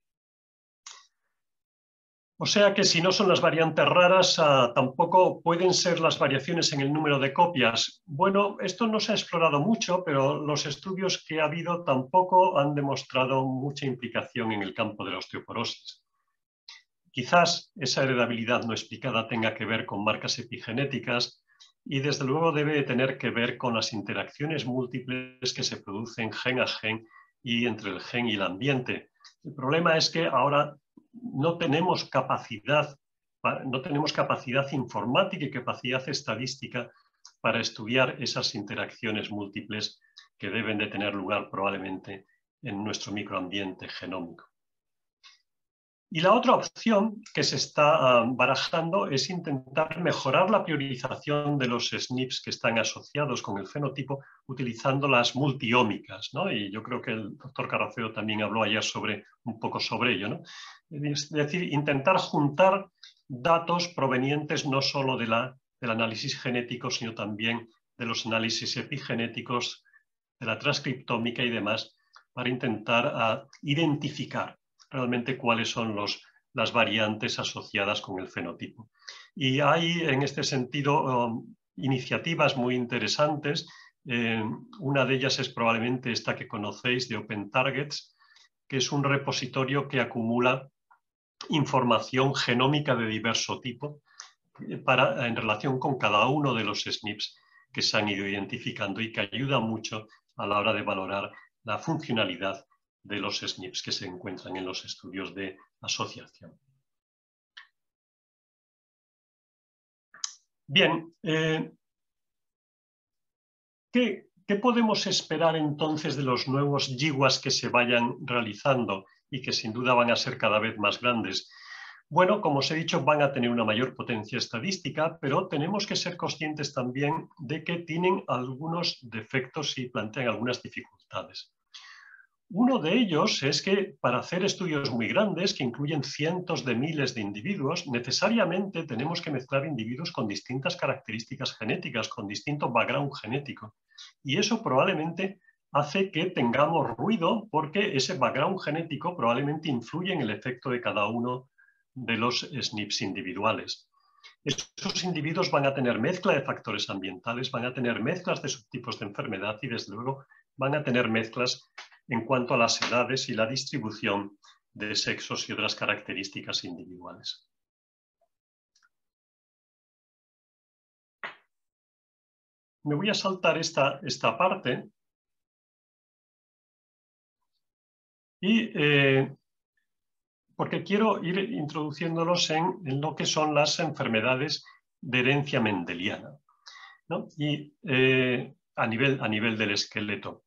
O sea que si no son las variantes raras, tampoco pueden ser las variaciones en el número de copias. Bueno, esto no se ha explorado mucho, pero los estudios que ha habido tampoco han demostrado mucha implicación en el campo de la osteoporosis. Quizás esa heredabilidad no explicada tenga que ver con marcas epigenéticas y desde luego debe tener que ver con las interacciones múltiples que se producen gen a gen y entre el gen y el ambiente. El problema es que ahora no tenemos capacidad informática y capacidad estadística para estudiar esas interacciones múltiples que deben de tener lugar probablemente en nuestro microambiente genómico. Y la otra opción que se está barajando es intentar mejorar la priorización de los SNPs que están asociados con el fenotipo utilizando las multiómicas, ¿no? Y yo creo que el doctor Carracedo también habló ayer un poco sobre ello, ¿no? Es decir, intentar juntar datos provenientes no solo del análisis genético, sino también de los análisis epigenéticos, de la transcriptómica y demás, para intentar identificar realmente cuáles son las variantes asociadas con el fenotipo. Y hay en este sentido iniciativas muy interesantes. Una de ellas es probablemente esta que conocéis de Open Targets, que es un repositorio que acumula información genómica de diverso tipo en relación con cada uno de los SNPs que se han ido identificando y que ayuda mucho a la hora de valorar la funcionalidad de los SNPs que se encuentran en los estudios de asociación. Bien, ¿qué podemos esperar entonces de los nuevos GWAS que se vayan realizando y que sin duda van a ser cada vez más grandes? Bueno, como os he dicho, van a tener una mayor potencia estadística, pero tenemos que ser conscientes también de que tienen algunos defectos y plantean algunas dificultades. Uno de ellos es que para hacer estudios muy grandes, que incluyen cientos de miles de individuos, necesariamente tenemos que mezclar individuos con distintas características genéticas, con distinto background genético. Y eso probablemente hace que tengamos ruido porque ese background genético probablemente influye en el efecto de cada uno de los SNPs individuales. Esos individuos van a tener mezcla de factores ambientales, van a tener mezclas de subtipos de enfermedad y desde luego van a tener mezclas en cuanto a las edades y la distribución de sexos y otras características individuales. Me voy a saltar esta parte y porque quiero ir introduciéndolos en lo que son las enfermedades de herencia mendeliana, ¿no? Y a nivel del esqueleto.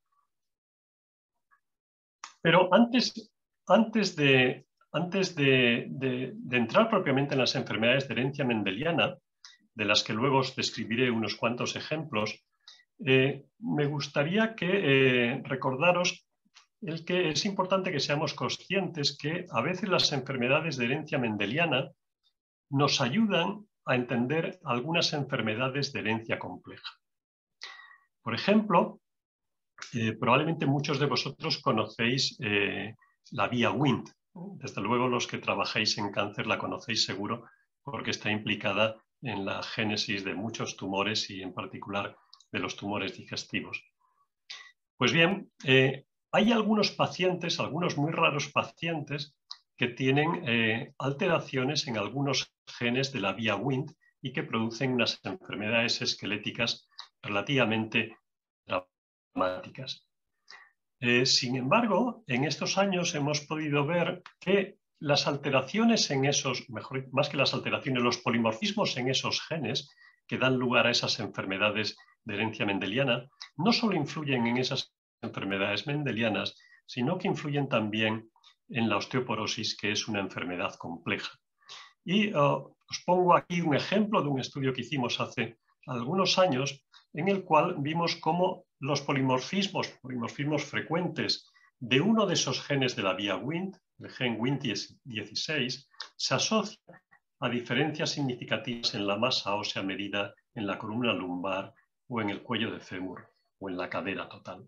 Pero antes de entrar propiamente en las enfermedades de herencia mendeliana, de las que luego os describiré unos cuantos ejemplos, me gustaría que recordaros que es importante que seamos conscientes que a veces las enfermedades de herencia mendeliana nos ayudan a entender algunas enfermedades de herencia compleja. Por ejemplo, probablemente muchos de vosotros conocéis la vía Wnt. Desde luego los que trabajáis en cáncer la conocéis seguro porque está implicada en la génesis de muchos tumores y en particular de los tumores digestivos. Pues bien, hay algunos pacientes, algunos muy raros pacientes que tienen alteraciones en algunos genes de la vía Wnt y que producen unas enfermedades esqueléticas relativamente dramáticas. Sin embargo, en estos años hemos podido ver que las alteraciones en esos, más que las alteraciones, los polimorfismos en esos genes que dan lugar a esas enfermedades de herencia mendeliana, no solo influyen en esas enfermedades mendelianas, sino que influyen también en la osteoporosis, que es una enfermedad compleja. Y os pongo aquí un ejemplo de un estudio que hicimos hace algunos años, en el cual vimos cómo los polimorfismos frecuentes de uno de esos genes de la vía Wnt, el gen Wnt16, se asocia a diferencias significativas en la masa ósea medida en la columna lumbar o en el cuello de fémur o en la cadera total.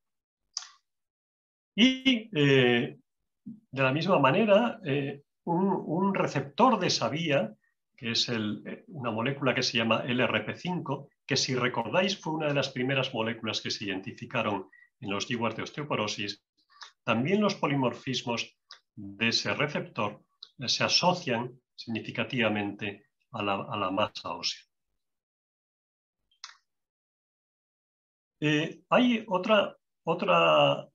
Y de la misma manera, un receptor de esa vía, que es una molécula que se llama LRP5, que si recordáis fue una de las primeras moléculas que se identificaron en los GWAS de osteoporosis, también los polimorfismos de ese receptor se asocian significativamente a la masa ósea. Hay otra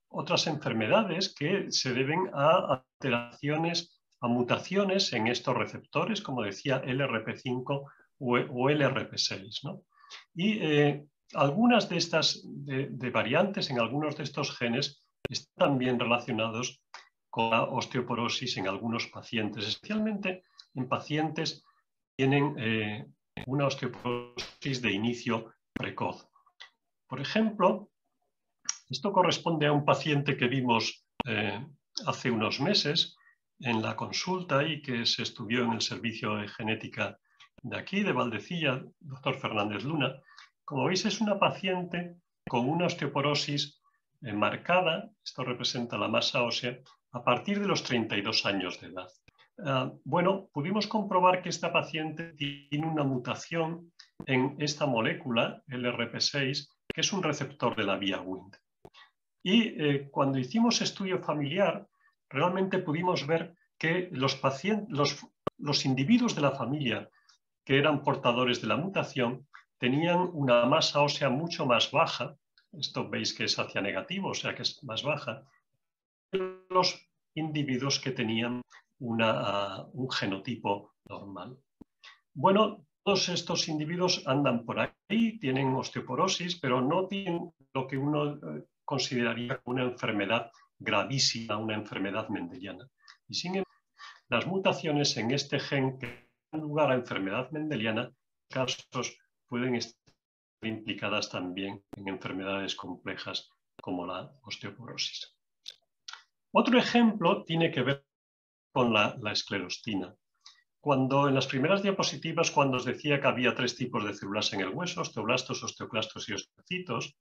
otras enfermedades que se deben a alteraciones, a mutaciones en estos receptores, como decía, LRP5 o LRP6, ¿no? Y algunas de estas de variantes en algunos de estos genes están también relacionados con la osteoporosis en algunos pacientes, especialmente en pacientes que tienen una osteoporosis de inicio precoz. Por ejemplo, esto corresponde a un paciente que vimos hace unos meses en la consulta y que se estudió en el servicio de genética de aquí, de Valdecilla, doctor Fernández Luna. Como veis, es una paciente con una osteoporosis marcada, esto representa la masa ósea, a partir de los 32 años de edad. Bueno, pudimos comprobar que esta paciente tiene una mutación en esta molécula, LRP6, que es un receptor de la vía Wnt. Y cuando hicimos estudio familiar, realmente pudimos ver que los individuos de la familia que eran portadores de la mutación tenían una masa ósea mucho más baja, esto veis que es hacia negativo, o sea que es más baja, que los individuos que tenían un genotipo normal. Bueno, todos estos individuos andan por ahí, tienen osteoporosis, pero no tienen lo que uno consideraría una enfermedad gravísima, una enfermedad mendeliana. Y sin embargo, las mutaciones en este gen que dan lugar a enfermedad mendeliana, en casos pueden estar implicadas también en enfermedades complejas como la osteoporosis. Otro ejemplo tiene que ver con la esclerostina. Cuando en las primeras diapositivas, cuando os decía que había 3 tipos de células en el hueso, osteoblastos, osteoclastos y osteocitos,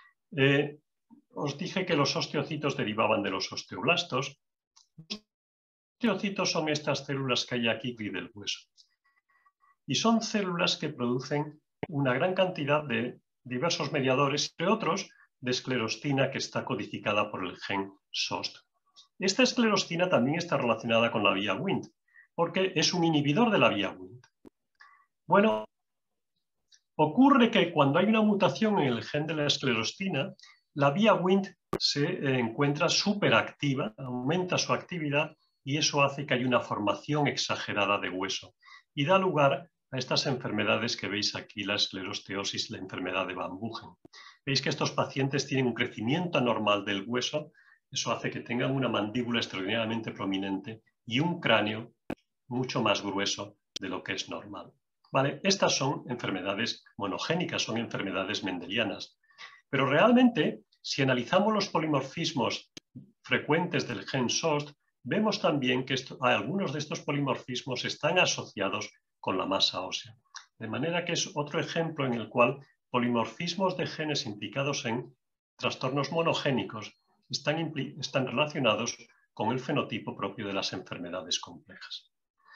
os dije que los osteocitos derivaban de los osteoblastos. Los osteocitos son estas células que hay aquí del hueso. Y son células que producen una gran cantidad de diversos mediadores, entre otros, de esclerostina que está codificada por el gen SOST. Esta esclerostina también está relacionada con la vía Wnt, porque es un inhibidor de la vía Wnt. Bueno, ocurre que cuando hay una mutación en el gen de la esclerostina, la vía Wnt se encuentra superactiva, aumenta su actividad y eso hace que haya una formación exagerada de hueso y da lugar a estas enfermedades que veis aquí, la esclerosteosis, la enfermedad de Van Buchen. Veis que estos pacientes tienen un crecimiento anormal del hueso, eso hace que tengan una mandíbula extraordinariamente prominente y un cráneo mucho más grueso de lo que es normal. ¿Vale? Estas son enfermedades monogénicas, son enfermedades mendelianas. Pero realmente, si analizamos los polimorfismos frecuentes del gen SOST, vemos también que algunos de estos polimorfismos están asociados con la masa ósea. De manera que es otro ejemplo en el cual polimorfismos de genes implicados en trastornos monogénicos están relacionados con el fenotipo propio de las enfermedades complejas.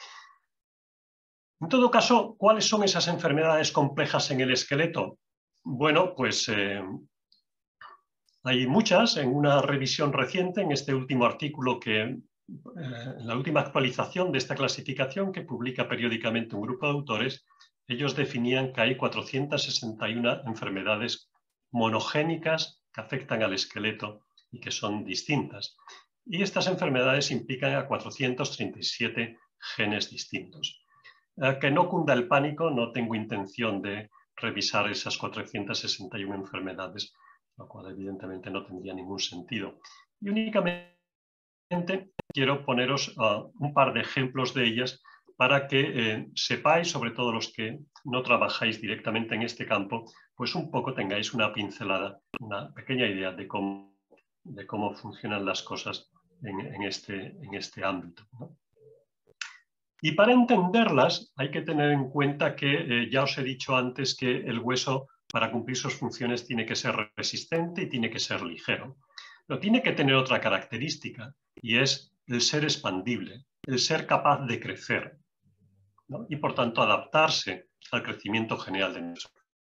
En todo caso, ¿cuáles son esas enfermedades complejas en el esqueleto? Bueno, pues hay muchas. En una revisión reciente, en este último artículo en la última actualización de esta clasificación que publica periódicamente un grupo de autores, ellos definían que hay 461 enfermedades monogénicas que afectan al esqueleto y que son distintas. Y estas enfermedades implican a 437 genes distintos. Que no cunda el pánico, no tengo intención de revisar esas 461 enfermedades, lo cual evidentemente no tendría ningún sentido. Y únicamente quiero poneros un par de ejemplos de ellas para que sepáis, sobre todo los que no trabajáis directamente en este campo, pues un poco tengáis una pincelada, una pequeña idea de cómo funcionan las cosas en este ámbito, ¿no? Y para entenderlas hay que tener en cuenta que ya os he dicho antes que el hueso, para cumplir sus funciones, tiene que ser resistente y tiene que ser ligero. Pero tiene que tener otra característica y es el ser expandible, el ser capaz de crecer, ¿no? Y por tanto adaptarse al crecimiento general de nuestro.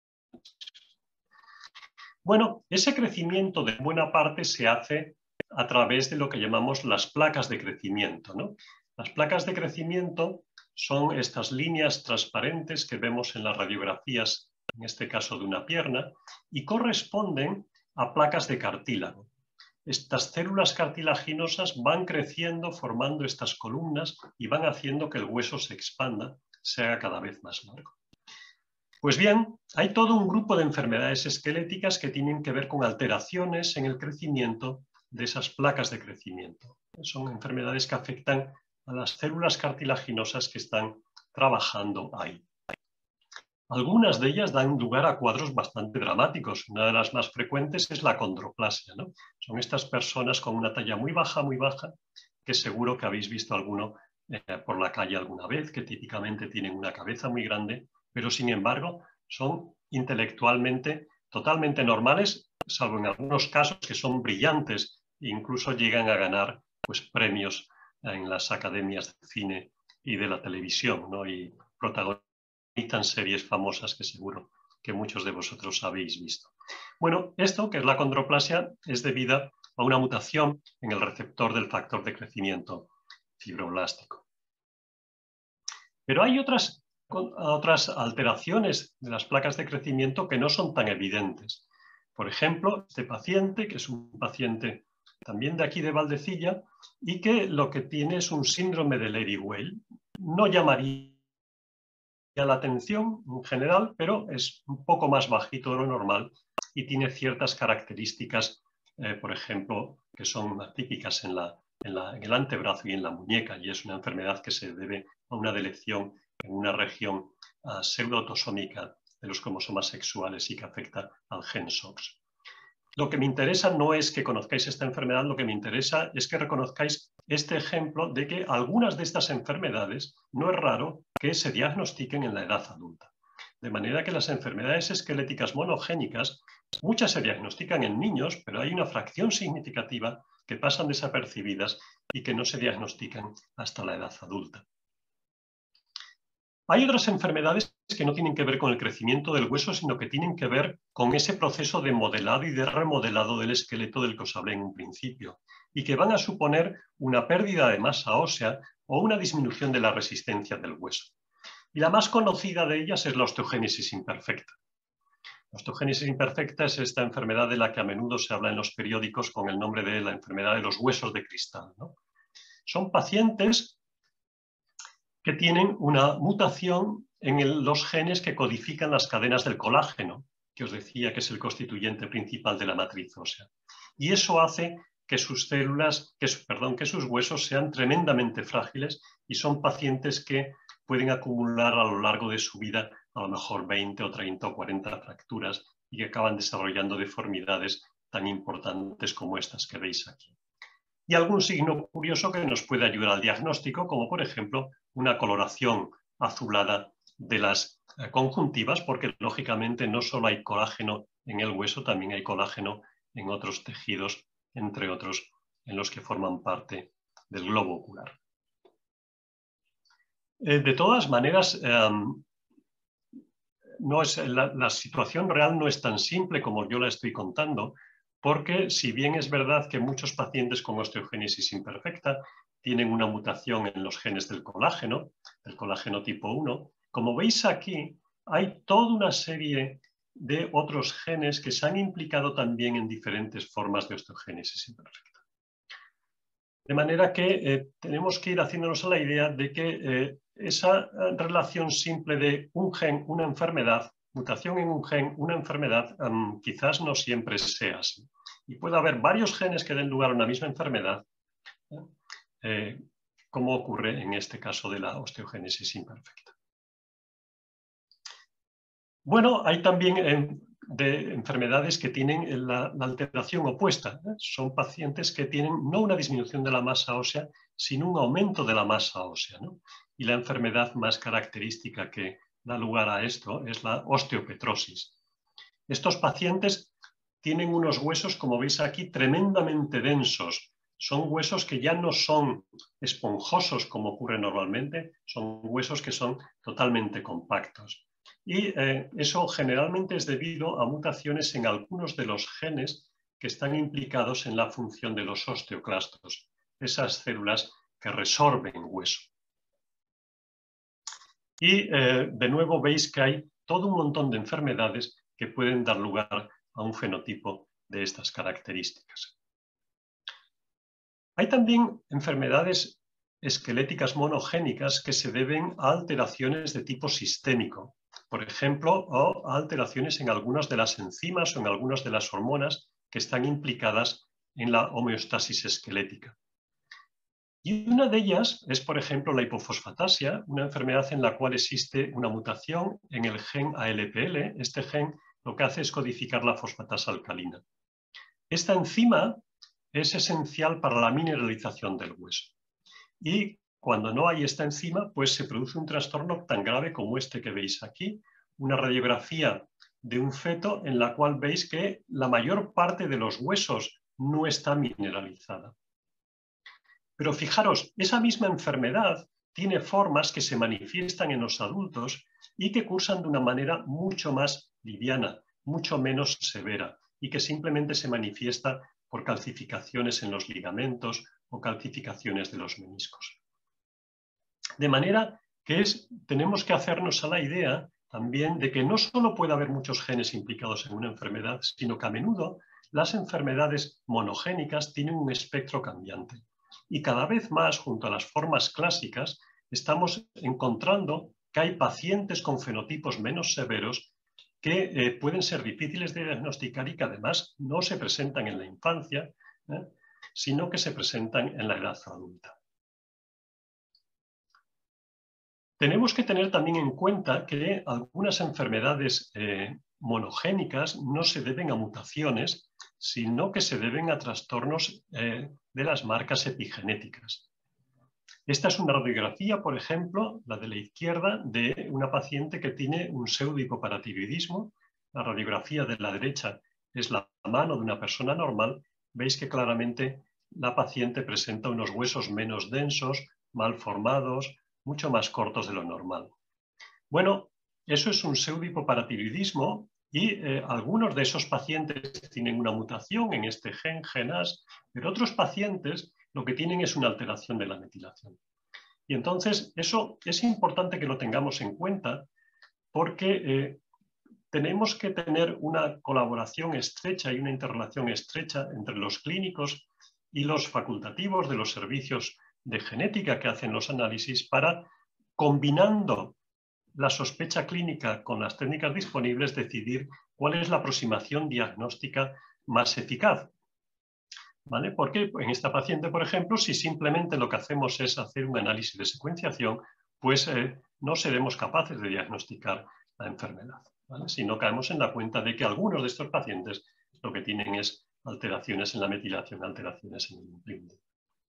Bueno, ese crecimiento de buena parte se hace a través de lo que llamamos las placas de crecimiento, ¿no? Las placas de crecimiento son estas líneas transparentes que vemos en las radiografías, en este caso de una pierna, y corresponden a placas de cartílago. estas células cartilaginosas van creciendo, formando estas columnas y van haciendo que el hueso se expanda, se haga cada vez más largo. Pues bien, hay todo un grupo de enfermedades esqueléticas que tienen que ver con alteraciones en el crecimiento de esas placas de crecimiento. Son enfermedades que afectan a las células cartilaginosas que están trabajando ahí. Algunas de ellas dan lugar a cuadros bastante dramáticos. Una de las más frecuentes es la condroplasia, ¿no? Son estas personas con una talla muy baja, que seguro que habéis visto alguno por la calle alguna vez, que típicamente tienen una cabeza muy grande, pero sin embargo son intelectualmente totalmente normales, salvo en algunos casos que son brillantes e incluso llegan a ganar pues, premios en las academias de cine y de la televisión, ¿no? Y protagonizan series famosas que seguro que muchos de vosotros habéis visto. Bueno, esto, que es la condroplasia, es debida a una mutación en el receptor del factor de crecimiento fibroblástico. Pero hay otras alteraciones de las placas de crecimiento que no son tan evidentes. Por ejemplo, este paciente, que es un paciente también de aquí de Valdecilla, y que lo que tiene es un síndrome de Leri-Weill. No llamaría la atención en general, pero es un poco más bajito de lo normal y tiene ciertas características, por ejemplo, que son típicas en el antebrazo y en la muñeca, y es una enfermedad que se debe a una delección en una región pseudoautosómica de los cromosomas sexuales y que afecta al gen SOX. Lo que me interesa no es que conozcáis esta enfermedad, lo que me interesa es que reconozcáis este ejemplo de que algunas de estas enfermedades no es raro que se diagnostiquen en la edad adulta. De manera que las enfermedades esqueléticas monogénicas, muchas se diagnostican en niños, pero hay una fracción significativa que pasan desapercibidas y que no se diagnostican hasta la edad adulta. Hay otras enfermedades que no tienen que ver con el crecimiento del hueso, sino que tienen que ver con ese proceso de modelado y de remodelado del esqueleto del que os hablé en un principio, y que van a suponer una pérdida de masa ósea o una disminución de la resistencia del hueso. Y la más conocida de ellas es la osteogénesis imperfecta. La osteogénesis imperfecta es esta enfermedad de la que a menudo se habla en los periódicos con el nombre de la enfermedad de los huesos de cristal, ¿no? Son pacientes que tienen una mutación en los genes que codifican las cadenas del colágeno, que os decía que es el constituyente principal de la matriz ósea. Y eso hace que sus células, que sus huesos sean tremendamente frágiles y son pacientes que pueden acumular a lo largo de su vida a lo mejor 20 o 30 o 40 fracturas y que acaban desarrollando deformidades tan importantes como estas que veis aquí. Y algún signo curioso que nos puede ayudar al diagnóstico, como por ejemplo una coloración azulada de las conjuntivas, porque lógicamente no solo hay colágeno en el hueso, también hay colágeno en otros tejidos, entre otros en los que forman parte del globo ocular. De todas maneras, la situación real no es tan simple como yo la estoy contando, porque si bien es verdad que muchos pacientes con osteogénesis imperfecta tienen una mutación en los genes del colágeno tipo 1, como veis aquí hay toda una serie de otros genes que se han implicado también en diferentes formas de osteogénesis imperfecta. De manera que tenemos que ir haciéndonos a la idea de que esa relación simple de un gen, una enfermedad, mutación en un gen, una enfermedad, quizás no siempre sea así. Y puede haber varios genes que den lugar a una misma enfermedad, como ocurre en este caso de la osteogénesis imperfecta. Bueno, hay también de enfermedades que tienen la alteración opuesta. Son pacientes que tienen no una disminución de la masa ósea, sino un aumento de la masa ósea, ¿no? Y la enfermedad más característica que da lugar a esto es la osteopetrosis. Estos pacientes tienen unos huesos, como veis aquí, tremendamente densos. Son huesos que ya no son esponjosos como ocurre normalmente, son huesos que son totalmente compactos. Y eso generalmente es debido a mutaciones en algunos de los genes que están implicados en la función de los osteoclastos, esas células que resorben hueso. Y de nuevo veis que hay todo un montón de enfermedades que pueden dar lugar a un fenotipo de estas características. Hay también enfermedades esqueléticas monogénicas que se deben a alteraciones de tipo sistémico, por ejemplo, o a alteraciones en algunas de las enzimas o en algunas de las hormonas que están implicadas en la homeostasis esquelética. Y una de ellas es, por ejemplo, la hipofosfatasia, una enfermedad en la cual existe una mutación en el gen ALPL. Este gen lo que hace es codificar la fosfatasa alcalina. Esta enzima es esencial para la mineralización del hueso. Y cuando no hay esta enzima, pues se produce un trastorno tan grave como este que veis aquí, una radiografía de un feto en la cual veis que la mayor parte de los huesos no está mineralizada. Pero fijaros, esa misma enfermedad tiene formas que se manifiestan en los adultos y que cursan de una manera mucho más liviana, mucho menos severa, y que simplemente se manifiesta por calcificaciones en los ligamentos o calcificaciones de los meniscos. De manera que tenemos que hacernos a la idea también de que no solo puede haber muchos genes implicados en una enfermedad, sino que a menudo las enfermedades monogénicas tienen un espectro cambiante. Y cada vez más, junto a las formas clásicas, estamos encontrando que hay pacientes con fenotipos menos severos que pueden ser difíciles de diagnosticar y que además no se presentan en la infancia, sino que se presentan en la edad adulta. Tenemos que tener también en cuenta que algunas enfermedades monogénicas no se deben a mutaciones, sino que se deben a trastornos de las marcas epigenéticas. Esta es una radiografía, por ejemplo, la de la izquierda, de una paciente que tiene un pseudohipoparatiroidismo. La radiografía de la derecha es la mano de una persona normal. Veis que claramente la paciente presenta unos huesos menos densos, mal formados, mucho más cortos de lo normal. Bueno, eso es un pseudohipoparatiroidismo y algunos de esos pacientes tienen una mutación en este gen, GENAS, pero otros pacientes lo que tienen es una alteración de la metilación. Y entonces eso es importante que lo tengamos en cuenta porque tenemos que tener una colaboración estrecha y una interrelación estrecha entre los clínicos y los facultativos de los servicios de genética que hacen los análisis para, combinando la sospecha clínica con las técnicas disponibles, decidir cuál es la aproximación diagnóstica más eficaz. ¿Vale? Porque en esta paciente, por ejemplo, si simplemente lo que hacemos es hacer un análisis de secuenciación, pues no seremos capaces de diagnosticar la enfermedad, ¿vale? Si no caemos en la cuenta de que algunos de estos pacientes lo que tienen es alteraciones en la metilación, alteraciones en el implímite.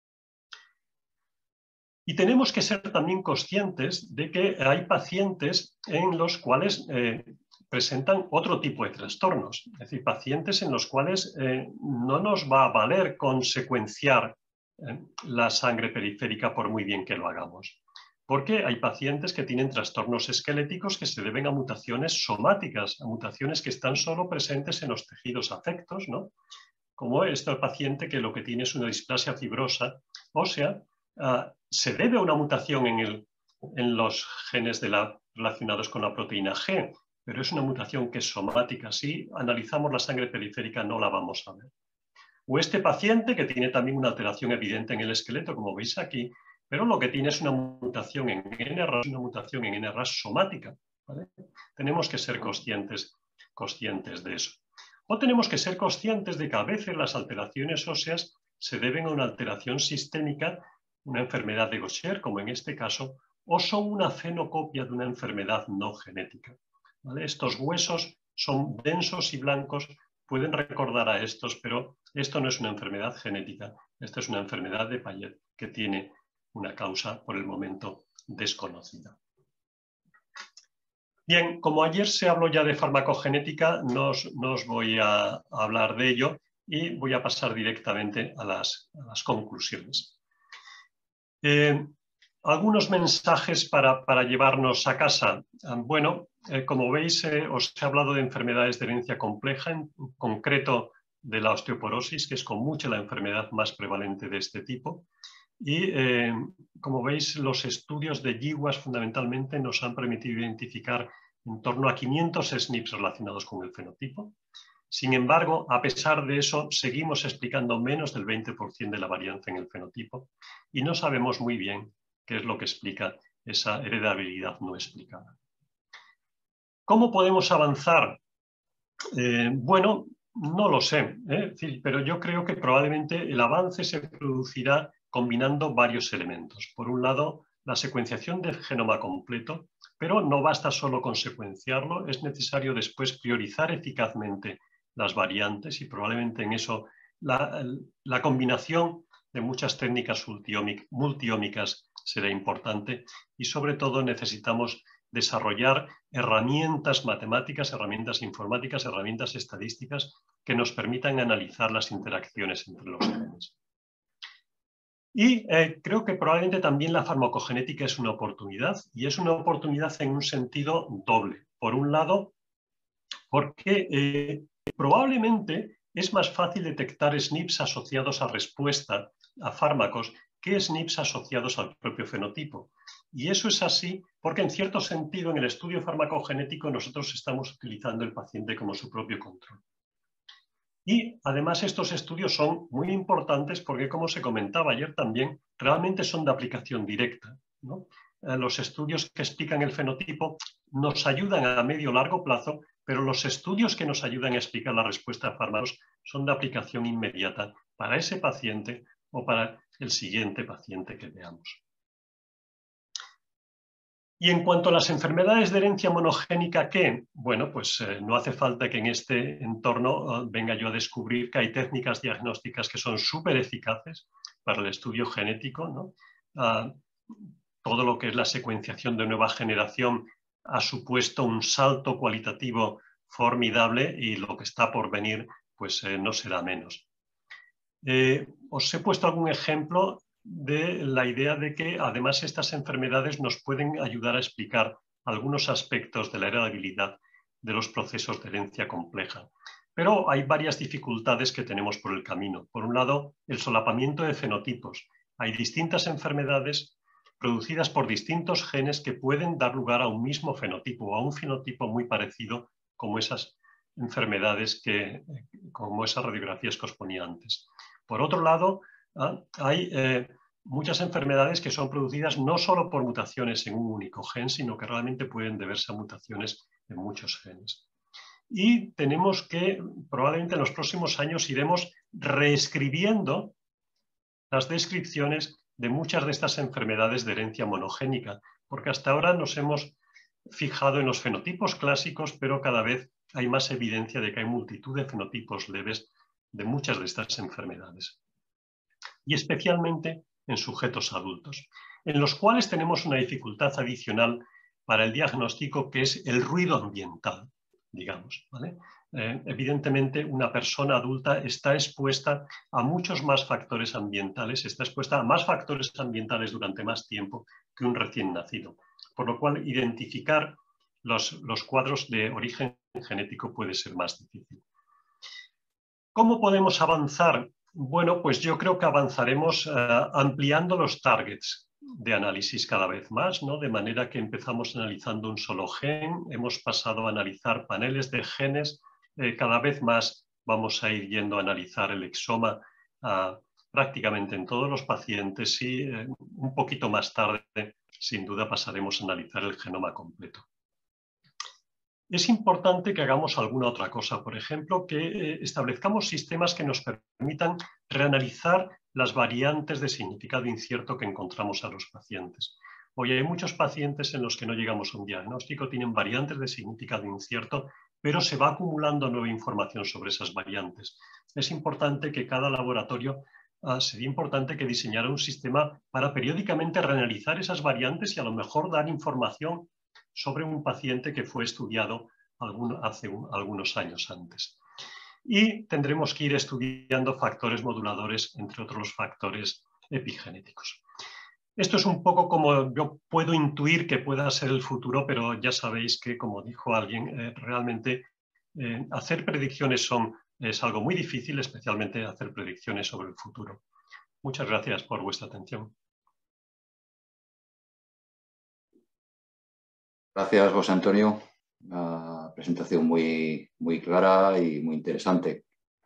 Y tenemos que ser también conscientes de que hay pacientes en los cuales presentan otro tipo de trastornos, es decir, pacientes en los cuales no nos va a valer con secuenciar la sangre periférica por muy bien que lo hagamos, porque hay pacientes que tienen trastornos esqueléticos que se deben a mutaciones somáticas, a mutaciones que están solo presentes en los tejidos afectos, ¿no? Como este paciente que lo que tiene es una displasia fibrosa ósea. Se debe a una mutación en los genes relacionados con la proteína G, pero es una mutación que es somática. Si analizamos la sangre periférica no la vamos a ver. O este paciente que tiene también una alteración evidente en el esqueleto, como veis aquí, pero lo que tiene es una mutación en NRAS somática, ¿vale? Tenemos que ser conscientes de eso. O tenemos que ser conscientes de que a veces las alteraciones óseas se deben a una alteración sistémica, una enfermedad de Gaucher, como en este caso, o son una fenocopia de una enfermedad no genética, ¿vale? Estos huesos son densos y blancos, pueden recordar a estos, pero esto no es una enfermedad genética, esta es una enfermedad de Payet que tiene una causa por el momento desconocida. Bien, como ayer se habló ya de farmacogenética, no os voy a hablar de ello y voy a pasar directamente a las conclusiones. Algunos mensajes para llevarnos a casa. Bueno, como veis, os he hablado de enfermedades de herencia compleja, en concreto de la osteoporosis, que es con mucho la enfermedad más prevalente de este tipo. Y como veis, los estudios de GWAS fundamentalmente nos han permitido identificar en torno a 500 SNPs relacionados con el fenotipo. Sin embargo, a pesar de eso, seguimos explicando menos del 20% de la varianza en el fenotipo y no sabemos muy bien qué es lo que explica esa heredabilidad no explicada. ¿Cómo podemos avanzar? Bueno, no lo sé, pero yo creo que probablemente el avance se producirá combinando varios elementos. Por un lado, la secuenciación del genoma completo, pero no basta solo con secuenciarlo, es necesario después priorizar eficazmente las variantes y probablemente en eso la combinación de muchas técnicas multiómicas será importante y sobre todo necesitamos desarrollar herramientas matemáticas, herramientas informáticas, herramientas estadísticas que nos permitan analizar las interacciones entre los genes. Y creo que probablemente también la farmacogenética es una oportunidad, y es una oportunidad en un sentido doble. Por un lado, porque probablemente es más fácil detectar SNPs asociados a respuesta a fármacos que SNPs asociados al propio fenotipo. Y eso es así porque, en cierto sentido, en el estudio farmacogenético nosotros estamos utilizando el paciente como su propio control. Y además estos estudios son muy importantes porque, como se comentaba ayer también, realmente son de aplicación directa, ¿no? Los estudios que explican el fenotipo nos ayudan a medio o largo plazo, pero los estudios que nos ayudan a explicar la respuesta a fármacos son de aplicación inmediata para ese paciente o para el siguiente paciente que veamos. Y en cuanto a las enfermedades de herencia monogénica, ¿qué? Bueno, pues no hace falta que en este entorno venga yo a descubrir que hay técnicas diagnósticas que son súper eficaces para el estudio genético, ¿no? Todo lo que es la secuenciación de nueva generación ha supuesto un salto cualitativo formidable y lo que está por venir pues no será menos. Os he puesto algún ejemplo de la idea de que además estas enfermedades nos pueden ayudar a explicar algunos aspectos de la heredabilidad de los procesos de herencia compleja. Pero hay varias dificultades que tenemos por el camino. Por un lado, el solapamiento de fenotipos. Hay distintas enfermedades producidas por distintos genes que pueden dar lugar a un mismo fenotipo o a un fenotipo muy parecido como esas enfermedades como esas radiografías que os ponía antes. Por otro lado, hay muchas enfermedades que son producidas no solo por mutaciones en un único gen, sino que realmente pueden deberse a mutaciones en muchos genes. Y tenemos que, probablemente en los próximos años, iremos reescribiendo las descripciones de muchas de estas enfermedades de herencia monogénica, porque hasta ahora nos hemos fijado en los fenotipos clásicos, pero cada vez hay más evidencia de que hay multitud de fenotipos leves de muchas de estas enfermedades. Y especialmente en sujetos adultos, en los cuales tenemos una dificultad adicional para el diagnóstico, que es el ruido ambiental, digamos, ¿vale? Evidentemente, una persona adulta está expuesta a muchos más factores ambientales, está expuesta a más factores ambientales durante más tiempo que un recién nacido, por lo cual identificar los cuadros de origen genético puede ser más difícil. ¿Cómo podemos avanzar? Bueno, pues yo creo que avanzaremos ampliando los targets de análisis cada vez más, ¿no? De manera que empezamos analizando un solo gen, hemos pasado a analizar paneles de genes, cada vez más vamos a ir yendo a analizar el exoma prácticamente en todos los pacientes y un poquito más tarde, sin duda, pasaremos a analizar el genoma completo. Es importante que hagamos alguna otra cosa, por ejemplo, que establezcamos sistemas que nos permitan reanalizar las variantes de significado incierto que encontramos a los pacientes. Hoy hay muchos pacientes en los que no llegamos a un diagnóstico, tienen variantes de significado incierto, pero se va acumulando nueva información sobre esas variantes. Es importante que cada laboratorio sería importante que diseñara un sistema para periódicamente reanalizar esas variantes y a lo mejor dar información sobre un paciente que fue estudiado hace algunos años antes. Y tendremos que ir estudiando factores moduladores, entre otros los factores epigenéticos. Esto es un poco como yo puedo intuir que pueda ser el futuro, pero ya sabéis que, como dijo alguien, realmente hacer predicciones es algo muy difícil, especialmente hacer predicciones sobre el futuro. Muchas gracias por vuestra atención. Gracias, José Antonio. presentación muy clara y muy interesante.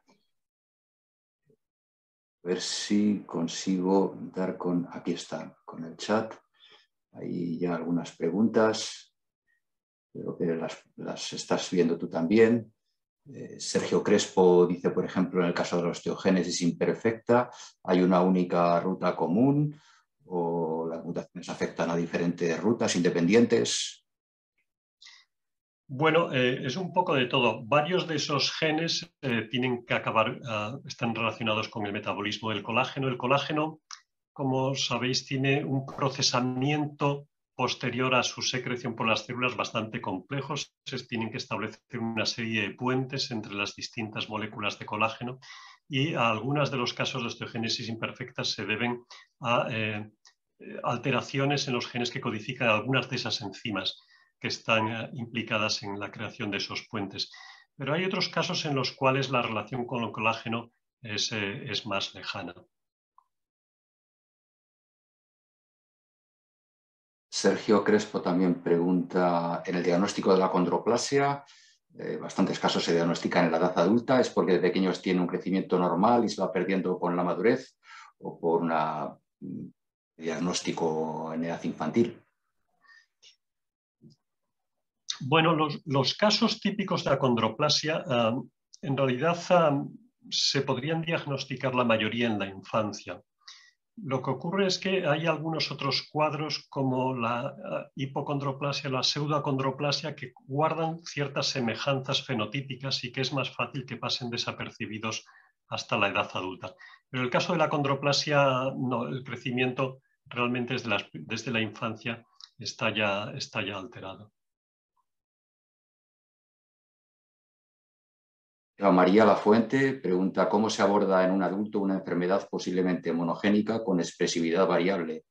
A ver si consigo dar con... Aquí está, con el chat. Hay ya algunas preguntas. Creo que las estás viendo tú también. Sergio Crespo dice, por ejemplo, en el caso de la osteogénesis imperfecta, ¿hay una única ruta común o las mutaciones afectan a diferentes rutas independientes? Bueno, es un poco de todo. Varios de esos genes tienen que acabar, están relacionados con el metabolismo del colágeno. El colágeno, como sabéis, tiene un procesamiento posterior a su secreción por las células bastante complejos. Tienen que establecer una serie de puentes entre las distintas moléculas de colágeno y algunos de los casos de osteogénesis imperfecta se deben a alteraciones en los genes que codifican algunas de esas enzimas que están implicadas en la creación de esos puentes. Pero hay otros casos en los cuales la relación con el colágeno es más lejana. Sergio Crespo también pregunta, en el diagnóstico de la condroplasia, bastantes casos se diagnostican en la edad adulta, ¿es porque de pequeños tiene un crecimiento normal y se va perdiendo con la madurez o por un diagnóstico en edad infantil? Bueno, los casos típicos de acondroplasia en realidad se podrían diagnosticar la mayoría en la infancia. Lo que ocurre es que hay algunos otros cuadros como la hipocondroplasia, la pseudoacondroplasia, que guardan ciertas semejanzas fenotípicas y que es más fácil que pasen desapercibidos hasta la edad adulta. Pero en el caso de la acondroplasia, no, el crecimiento realmente desde la infancia está ya alterado. María Lafuente pregunta, ¿cómo se aborda en un adulto una enfermedad posiblemente monogénica con expresividad variable?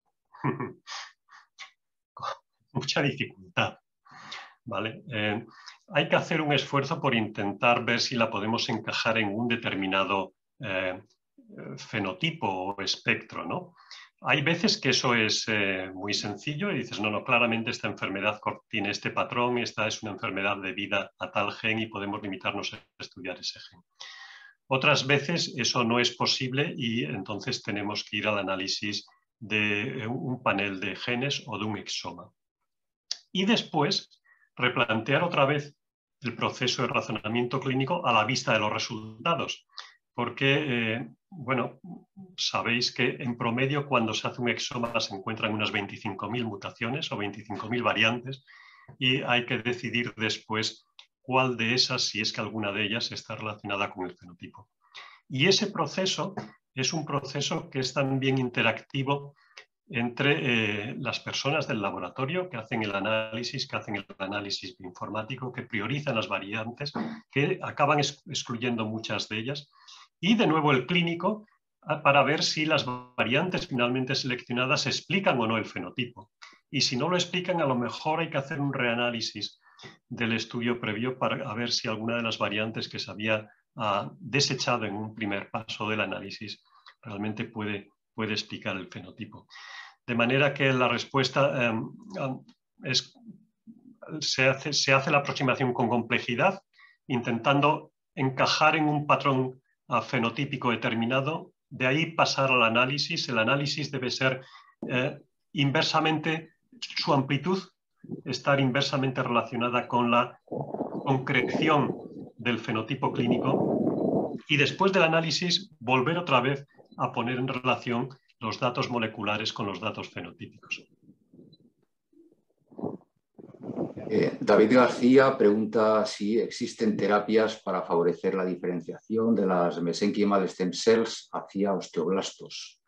Mucha dificultad, ¿vale? Hay que hacer un esfuerzo por intentar ver si la podemos encajar en un determinado fenotipo o espectro, ¿no? Hay veces que eso es muy sencillo y dices, no, claramente esta enfermedad tiene este patrón, esta es una enfermedad debida a tal gen y podemos limitarnos a estudiar ese gen. Otras veces eso no es posible y entonces tenemos que ir al análisis de un panel de genes o de un exoma. Y después replantear otra vez el proceso de razonamiento clínico a la vista de los resultados. Porque, bueno, sabéis que en promedio cuando se hace un exoma se encuentran unas 25.000 mutaciones o 25.000 variantes y hay que decidir después cuál de esas, si es que alguna de ellas está relacionada con el fenotipo. Y ese proceso es un proceso que es también interactivo entre las personas del laboratorio que hacen el análisis informático, que priorizan las variantes, que acaban excluyendo muchas de ellas, y de nuevo el clínico para ver si las variantes finalmente seleccionadas explican o no el fenotipo. Y si no lo explican, a lo mejor hay que hacer un reanálisis del estudio previo para ver si alguna de las variantes que se había desechado en un primer paso del análisis realmente puede explicar el fenotipo. De manera que la respuesta se hace la aproximación con complejidad, intentando encajar en un patrón fenotípico determinado, de ahí pasar al análisis. El análisis debe ser inversamente, su amplitud estar inversamente relacionada con la concreción del fenotipo clínico y después del análisis volver otra vez a poner en relación los datos moleculares con los datos fenotípicos. David García pregunta si existen terapias para favorecer la diferenciación de las mesénquimas stem cells hacia osteoblastos.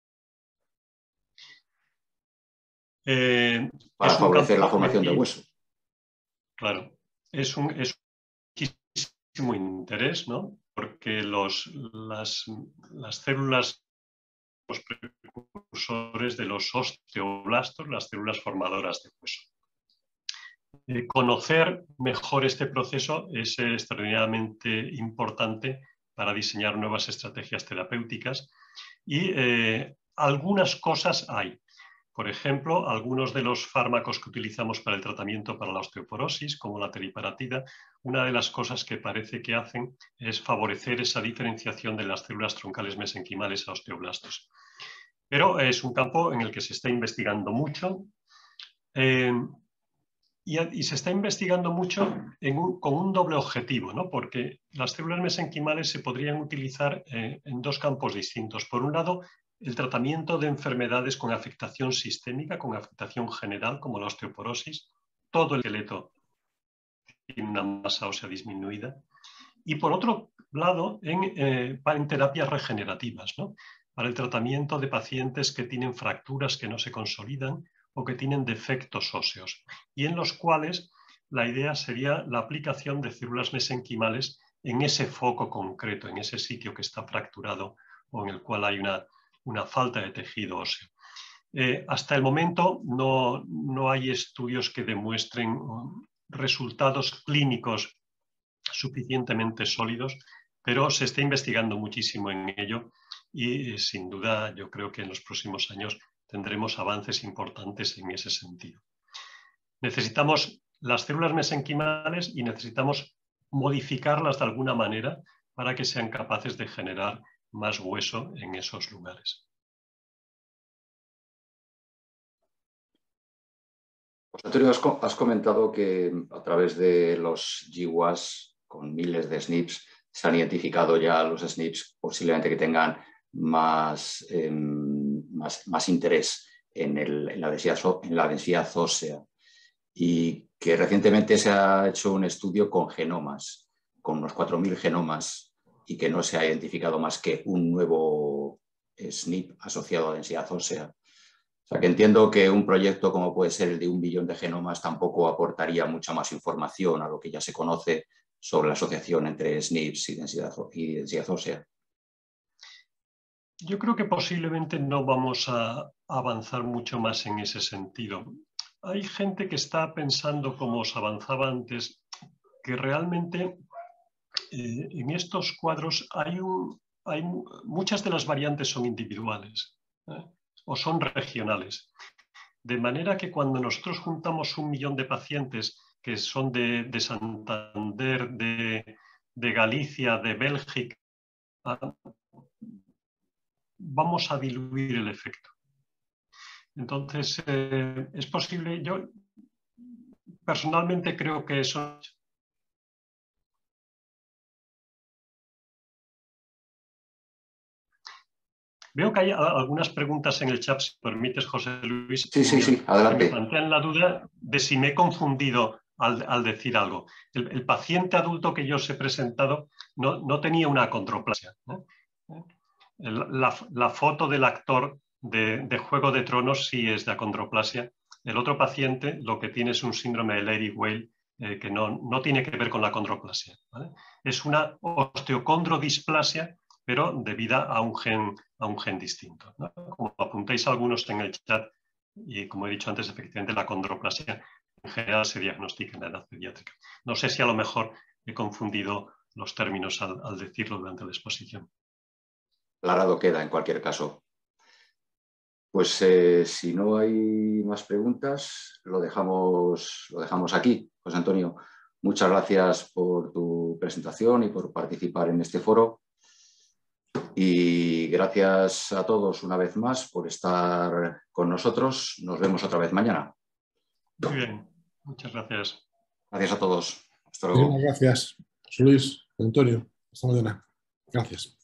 Para favorecer la formación de hueso. Claro, es un muchísimo interés, ¿no? Porque las células, los precursores de los osteoblastos, las células formadoras de hueso. Conocer mejor este proceso es extraordinariamente importante para diseñar nuevas estrategias terapéuticas y algunas cosas hay. Por ejemplo, algunos de los fármacos que utilizamos para el tratamiento para la osteoporosis, como la teriparatida, una de las cosas que parece que hacen es favorecer esa diferenciación de las células troncales mesenquimales a osteoblastos. Pero es un campo en el que se está investigando mucho y se está investigando mucho con un doble objetivo, ¿no? Porque las células mesenquimales se podrían utilizar en dos campos distintos. Por un lado, el tratamiento de enfermedades con afectación sistémica, con afectación general, como la osteoporosis. Todo el esqueleto tiene una masa ósea disminuida. Y por otro lado, en terapias regenerativas, ¿no? Para el tratamiento de pacientes que tienen fracturas que no se consolidan o que tienen defectos óseos, y en los cuales la idea sería la aplicación de células mesenquimales en ese foco concreto, en ese sitio que está fracturado o en el cual hay una falta de tejido óseo. Hasta el momento no hay estudios que demuestren resultados clínicos suficientemente sólidos, pero se está investigando muchísimo en ello y sin duda yo creo que en los próximos años tendremos avances importantes en ese sentido. Necesitamos las células mesenquimales y necesitamos modificarlas de alguna manera para que sean capaces de generar más hueso en esos lugares. Pues, Antonio, has comentado que a través de los GWAS con miles de SNPs se han identificado ya los SNPs posiblemente que tengan más interés en la densidad ósea, y que recientemente se ha hecho un estudio con genomas, con unos 4.000 genomas, y que no se ha identificado más que un nuevo SNP asociado a densidad ósea. O sea, que entiendo que un proyecto como puede ser el de 1 billón de genomas tampoco aportaría mucha más información a lo que ya se conoce sobre la asociación entre SNPs y densidad ósea. Yo creo que posiblemente no vamos a avanzar mucho más en ese sentido. Hay gente que está pensando, como os avanzaba antes, que realmente en estos cuadros muchas de las variantes son individuales, o son regionales. De manera que cuando nosotros juntamos 1 millón de pacientes que son de Santander, de Galicia, de Bélgica, vamos a diluir el efecto. Entonces, es posible, yo personalmente creo que eso... Veo que hay algunas preguntas en el chat, si permites, José Luis. Sí, adelante. Me plantean la duda de si me he confundido al decir algo. El paciente adulto que yo os he presentado no tenía una acondroplasia, ¿no? La foto del actor de Juego de Tronos sí es de acondroplasia. El otro paciente lo que tiene es un síndrome de Lady-Weil que no tiene que ver con la acondroplasia, ¿vale? Es una osteocondrodisplasia, pero debida a un gen distinto, ¿no? Como apuntáis algunos en el chat, y como he dicho antes, efectivamente la acondroplasia en general se diagnostica en la edad pediátrica. No sé si a lo mejor he confundido los términos al decirlo durante la exposición. Aclarado queda en cualquier caso. Pues si no hay más preguntas, lo dejamos aquí. José Antonio, muchas gracias por tu presentación y por participar en este foro. Y gracias a todos una vez más por estar con nosotros. Nos vemos otra vez mañana. Muy bien, muchas gracias. Gracias a todos. Hasta luego. Gracias, José Luis, Antonio. Hasta mañana. Gracias.